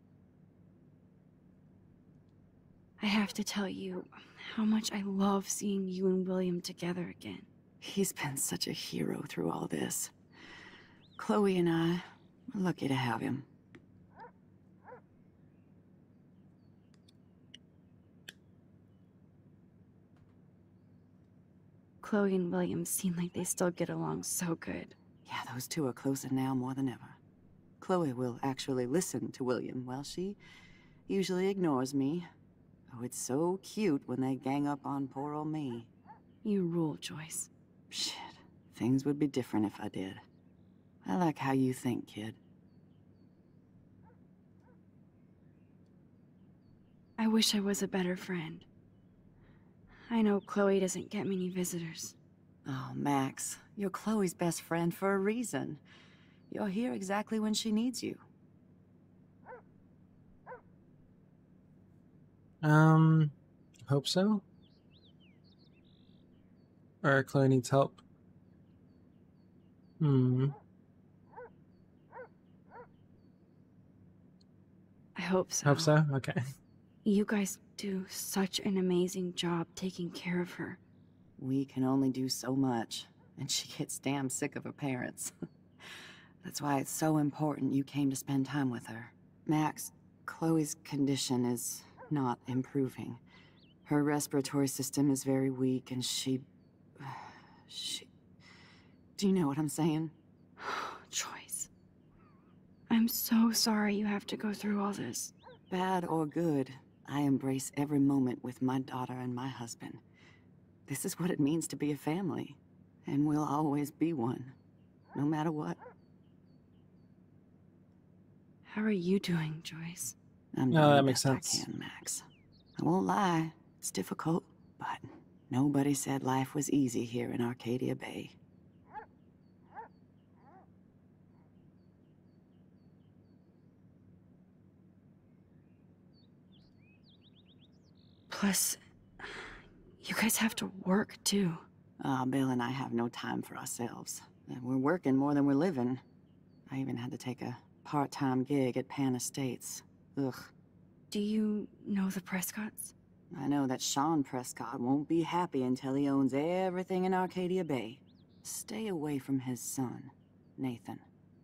Speaker 2: I have to tell you how much I love seeing you and William together again.
Speaker 12: He's been such a hero through all this. Chloe and I are lucky to have him.
Speaker 2: Chloe and William seem like they still get along so good.
Speaker 12: Yeah, those two are closer now more than ever. Chloe will actually listen to William, while she usually ignores me. Oh, it's so cute when they gang up on poor old me.
Speaker 2: You rule, Joyce.
Speaker 12: Shit. Things would be different if I did. I like how you think, kid.
Speaker 2: I wish I was a better friend. I know Chloe doesn't get many visitors.
Speaker 12: Oh, Max, you're Chloe's best friend for a reason. You're here exactly when she needs you.
Speaker 1: Um, hope so. Or Chloe needs help. Hmm.
Speaker 2: I hope so.
Speaker 1: Hope so? Okay.
Speaker 2: You guys do such an amazing job taking care of her.
Speaker 12: We can only do so much, and she gets damn sick of her parents. That's why it's so important you came to spend time with her. Max, Chloe's condition is not improving. Her respiratory system is very weak, and she... she... Do you know what I'm saying?
Speaker 2: Joyce. I'm so sorry you have to go through all this.
Speaker 12: Bad or good, I embrace every moment with my daughter and my husband. This is what it means to be a family, and we'll always be one, no matter what.
Speaker 2: How are you doing, Joyce?
Speaker 12: I'm
Speaker 1: No,
Speaker 12: doing
Speaker 1: that
Speaker 12: the
Speaker 1: makes
Speaker 12: best
Speaker 1: sense.
Speaker 12: I can, Max. I won't lie, it's difficult, but nobody said life was easy here in Arcadia Bay.
Speaker 2: Plus, you guys have to work, too.
Speaker 12: Ah, Bill and I have no time for ourselves. And we're working more than we're living. I even had to take a part-time gig at Pan Estates. Ugh.
Speaker 2: Do you know the Prescotts?
Speaker 12: I know that Sean Prescott won't be happy until he owns everything in Arcadia Bay. Stay away from his son, Nathan.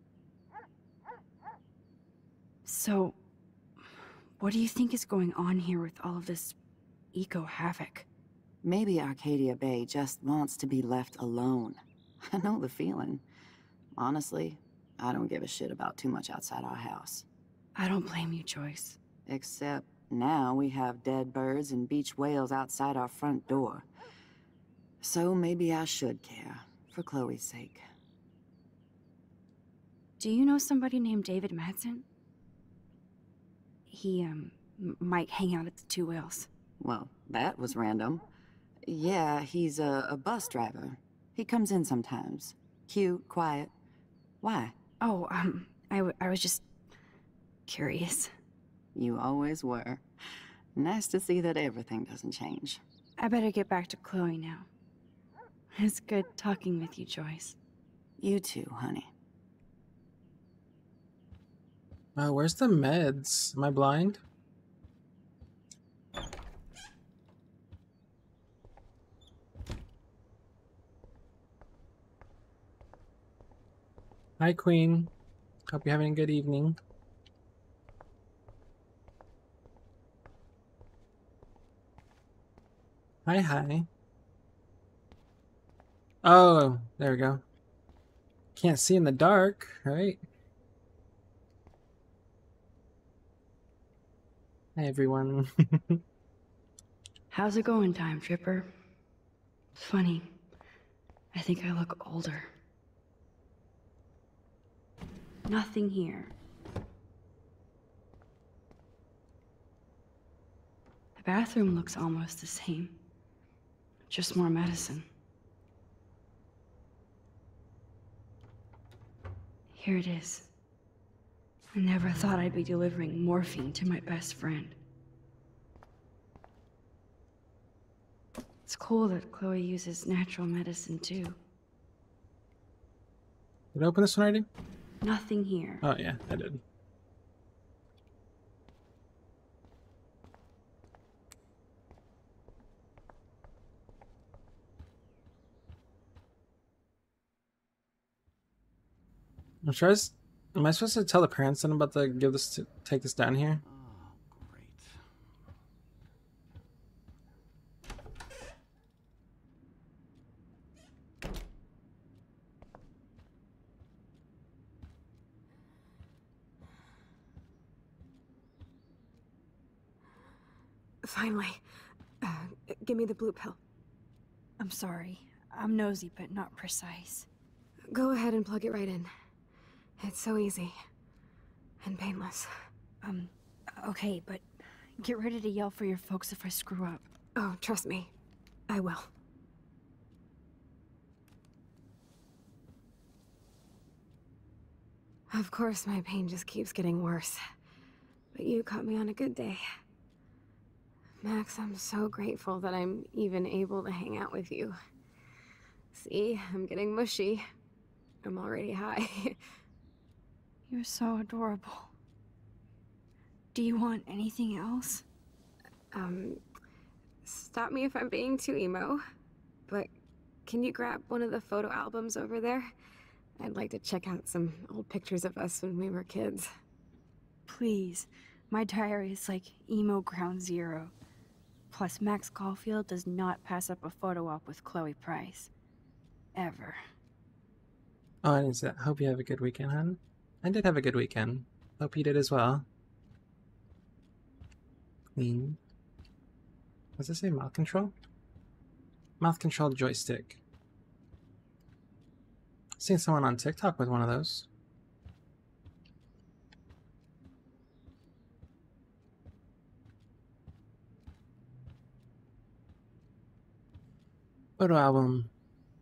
Speaker 2: So, what do you think is going on here with all of this eco-havoc?
Speaker 12: Maybe Arcadia Bay just wants to be left alone. I know the feeling. Honestly, I don't give a shit about too much outside our house.
Speaker 2: I don't blame you, Joyce.
Speaker 12: Except now we have dead birds and beach whales outside our front door. So maybe I should care, for Chloe's sake.
Speaker 2: Do you know somebody named David Madsen? He, um, m might hang out at the Two Whales.
Speaker 12: Well, that was random. Yeah, he's a, a bus driver. He comes in sometimes. Cute, quiet. Why?
Speaker 2: Oh, um, I, w I was just curious.
Speaker 12: You always were. Nice to see that everything doesn't change.
Speaker 2: I better get back to Chloe now. It's good talking with you, Joyce.
Speaker 12: You too, honey.
Speaker 1: Uh, where's the meds? Am I blind? Hi, Queen. Hope you're having a good evening. Hi, hi. Oh, there we go. Can't see in the dark, right? Hi, everyone.
Speaker 2: How's it going, Time Tripper? Funny. I think I look older. Nothing here. The bathroom looks almost the same. Just more medicine. Here it is. I never thought I'd be delivering morphine to my best friend. It's cool that Chloe uses natural medicine too.
Speaker 1: Did I open this one already?
Speaker 2: Nothing here.
Speaker 1: Oh yeah, I did. I'm sure I was, am I supposed to tell the parents that I'm about to give this to take this down here?
Speaker 10: Oh, great.
Speaker 11: Finally. Uh, give me the blue pill.
Speaker 2: I'm sorry. I'm nosy, but not precise.
Speaker 11: Go ahead and plug it right in. It's so easy. And painless.
Speaker 2: Um, okay, but get ready to yell for your folks if I screw up.
Speaker 11: Oh, trust me. I will. Of course, my pain just keeps getting worse. But you caught me on a good day. Max, I'm so grateful that I'm even able to hang out with you. See, I'm getting mushy. I'm already high.
Speaker 2: You're so adorable. Do you want anything else?
Speaker 11: Um, stop me if I'm being too emo, but can you grab one of the photo albums over there? I'd like to check out some old pictures of us when we were kids.
Speaker 2: Please. My diary is like emo ground zero. Plus, Max Caulfield does not pass up a photo op with Chloe Price. Ever.
Speaker 1: Oh, I didn't say that. Hope you have a good weekend, hon. I did have a good weekend. Hope you did as well. Clean. What does it say? Mouth control? Mouth control joystick. I've seen someone on TikTok with one of those. Photo album.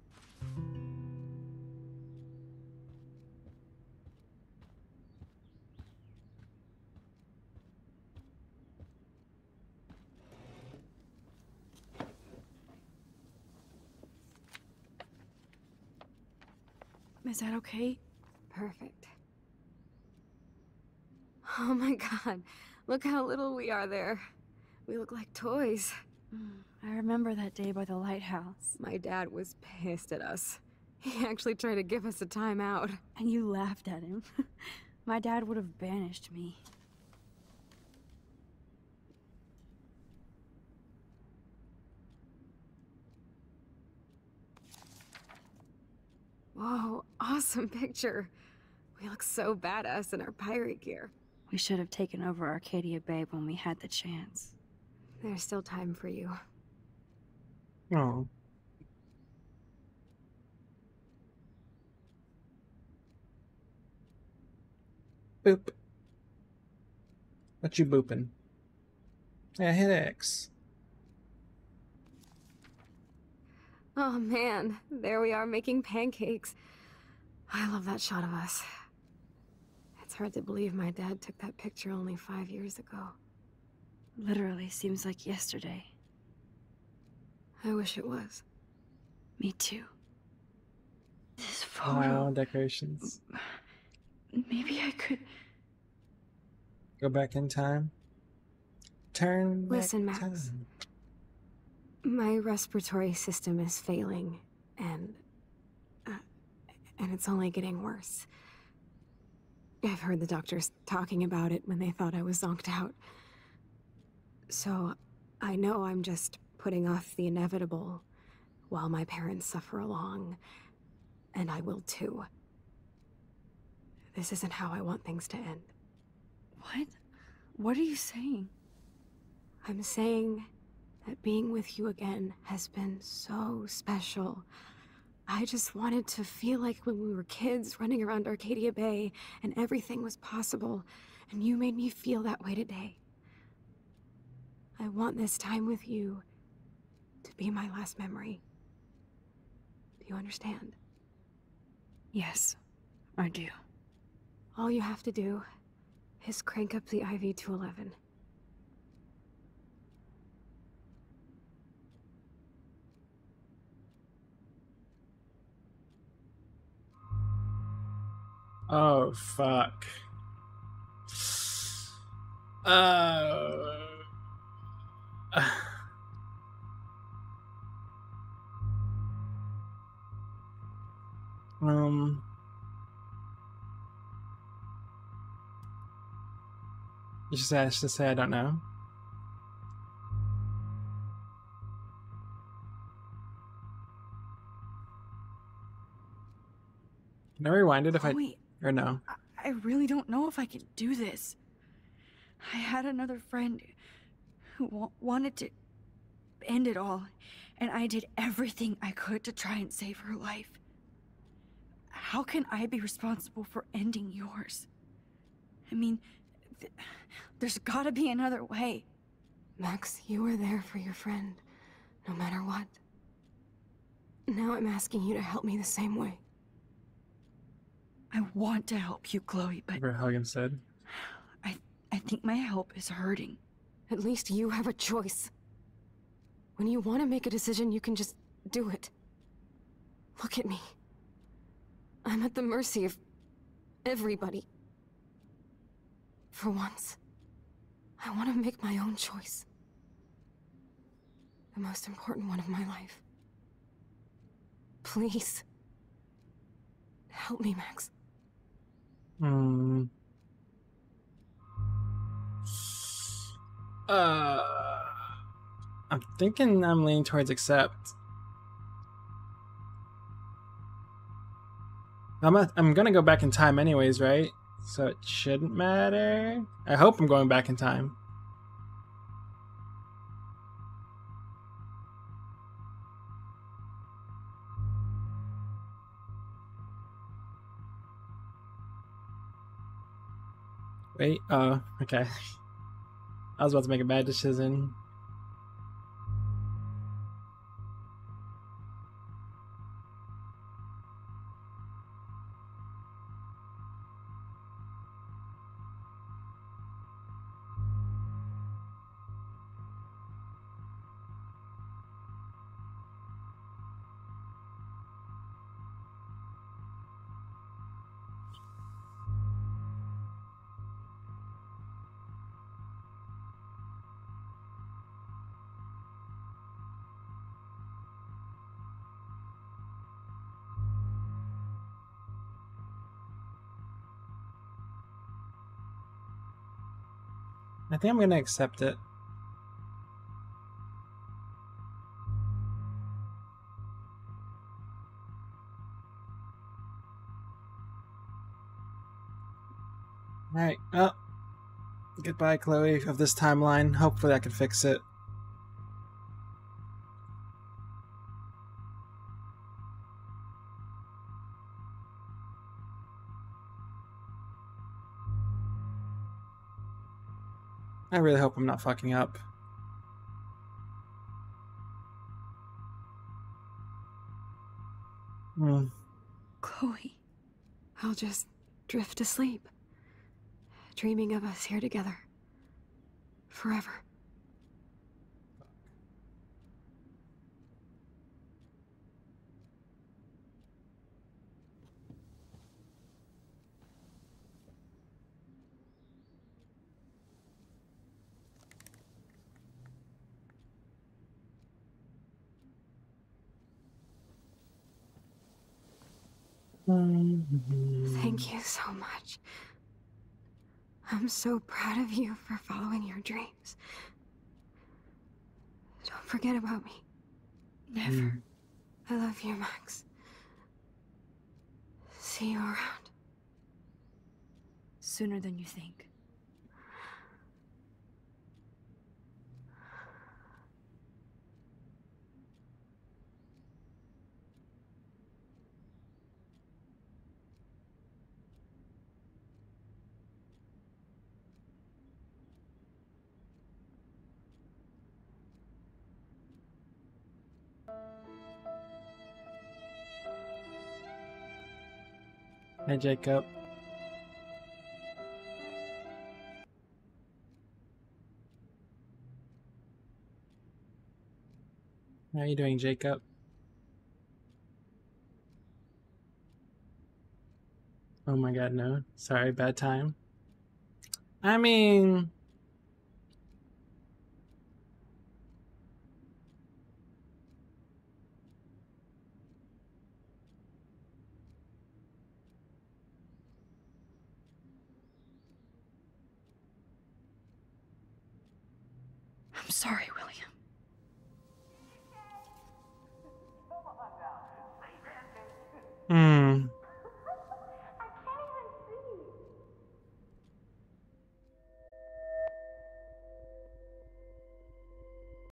Speaker 2: Is that okay?
Speaker 11: Perfect. Oh my god, look how little we are there. We look like toys.
Speaker 2: I remember that day by the lighthouse.
Speaker 11: My dad was pissed at us. He actually tried to give us a timeout.
Speaker 2: And you laughed at him. My dad would have banished me.
Speaker 11: Whoa, awesome picture. We look so badass in our pirate gear.
Speaker 2: We should have taken over Arcadia Bay when we had the chance.
Speaker 11: There's still time for you.
Speaker 1: Oh. Boop. What you booping? Yeah, hit X.
Speaker 11: Oh man, there we are making pancakes. I love that shot of us. It's hard to believe my dad took that picture only five years ago.
Speaker 2: Literally seems like yesterday.
Speaker 11: I wish it was.
Speaker 2: Me too. This photo...
Speaker 1: Wow, decorations.
Speaker 2: Maybe I could...
Speaker 1: Go back in time. Turn back
Speaker 11: Listen, Max.
Speaker 1: time.
Speaker 11: My respiratory system is failing, and... Uh, and it's only getting worse. I've heard the doctors talking about it when they thought I was zonked out. So, I know I'm just putting off the inevitable while my parents suffer along, and I will too. This isn't how I want things to end.
Speaker 2: What? What are you saying?
Speaker 11: I'm saying that being with you again has been so special. I just wanted to feel like when we were kids running around Arcadia Bay and everything was possible, and you made me feel that way today. I want this time with you to be my last memory. Do you understand?
Speaker 2: Yes, I do.
Speaker 11: All you have to do is crank up the I V to eleven.
Speaker 1: Oh, fuck. Uh... um... You just asked to say I don't know. Can I rewind it if I...
Speaker 2: Wait.
Speaker 1: Or no?
Speaker 2: I really don't know if I can do this. I had another friend who wa wanted to end it all, and I did everything I could to try and save her life. How can I be responsible for ending yours? I mean, th there's gotta be another way.
Speaker 11: Max, you were there for your friend, no matter what. Now I'm asking you to help me the same way.
Speaker 2: I want to help you, Chloe, but...
Speaker 1: Verhagen said.
Speaker 2: I, I think my help is hurting.
Speaker 11: At least you have a choice. When you want to make a decision, you can just do it. Look at me. I'm at the mercy of everybody. For once, I want to make my own choice. The most important one of my life. Please. Help me, Max.
Speaker 1: Hmm. Uh, I'm thinking I'm leaning towards accept. I'm a, I'm gonna go back in time anyways, right? So it shouldn't matter. I hope I'm going back in time. Wait, oh, okay. I was about to make a bad decision. I think I'm gonna accept it. Alright, oh. Goodbye, Chloe, of this timeline. Hopefully I can fix it. I really hope I'm not fucking up. Hmm.
Speaker 11: Chloe. I'll just drift to sleep, dreaming of us here together. Forever. Thank you so much. I'm so proud of you for following your dreams. Don't forget about me.
Speaker 2: Never.
Speaker 1: Mm.
Speaker 11: I love you, Max. See you around.
Speaker 2: Sooner than you think.
Speaker 1: Hi, Jacob. How are you doing, Jacob? Oh my god, no. Sorry, bad time. I mean...
Speaker 2: I'm sorry, William.
Speaker 1: Hmm.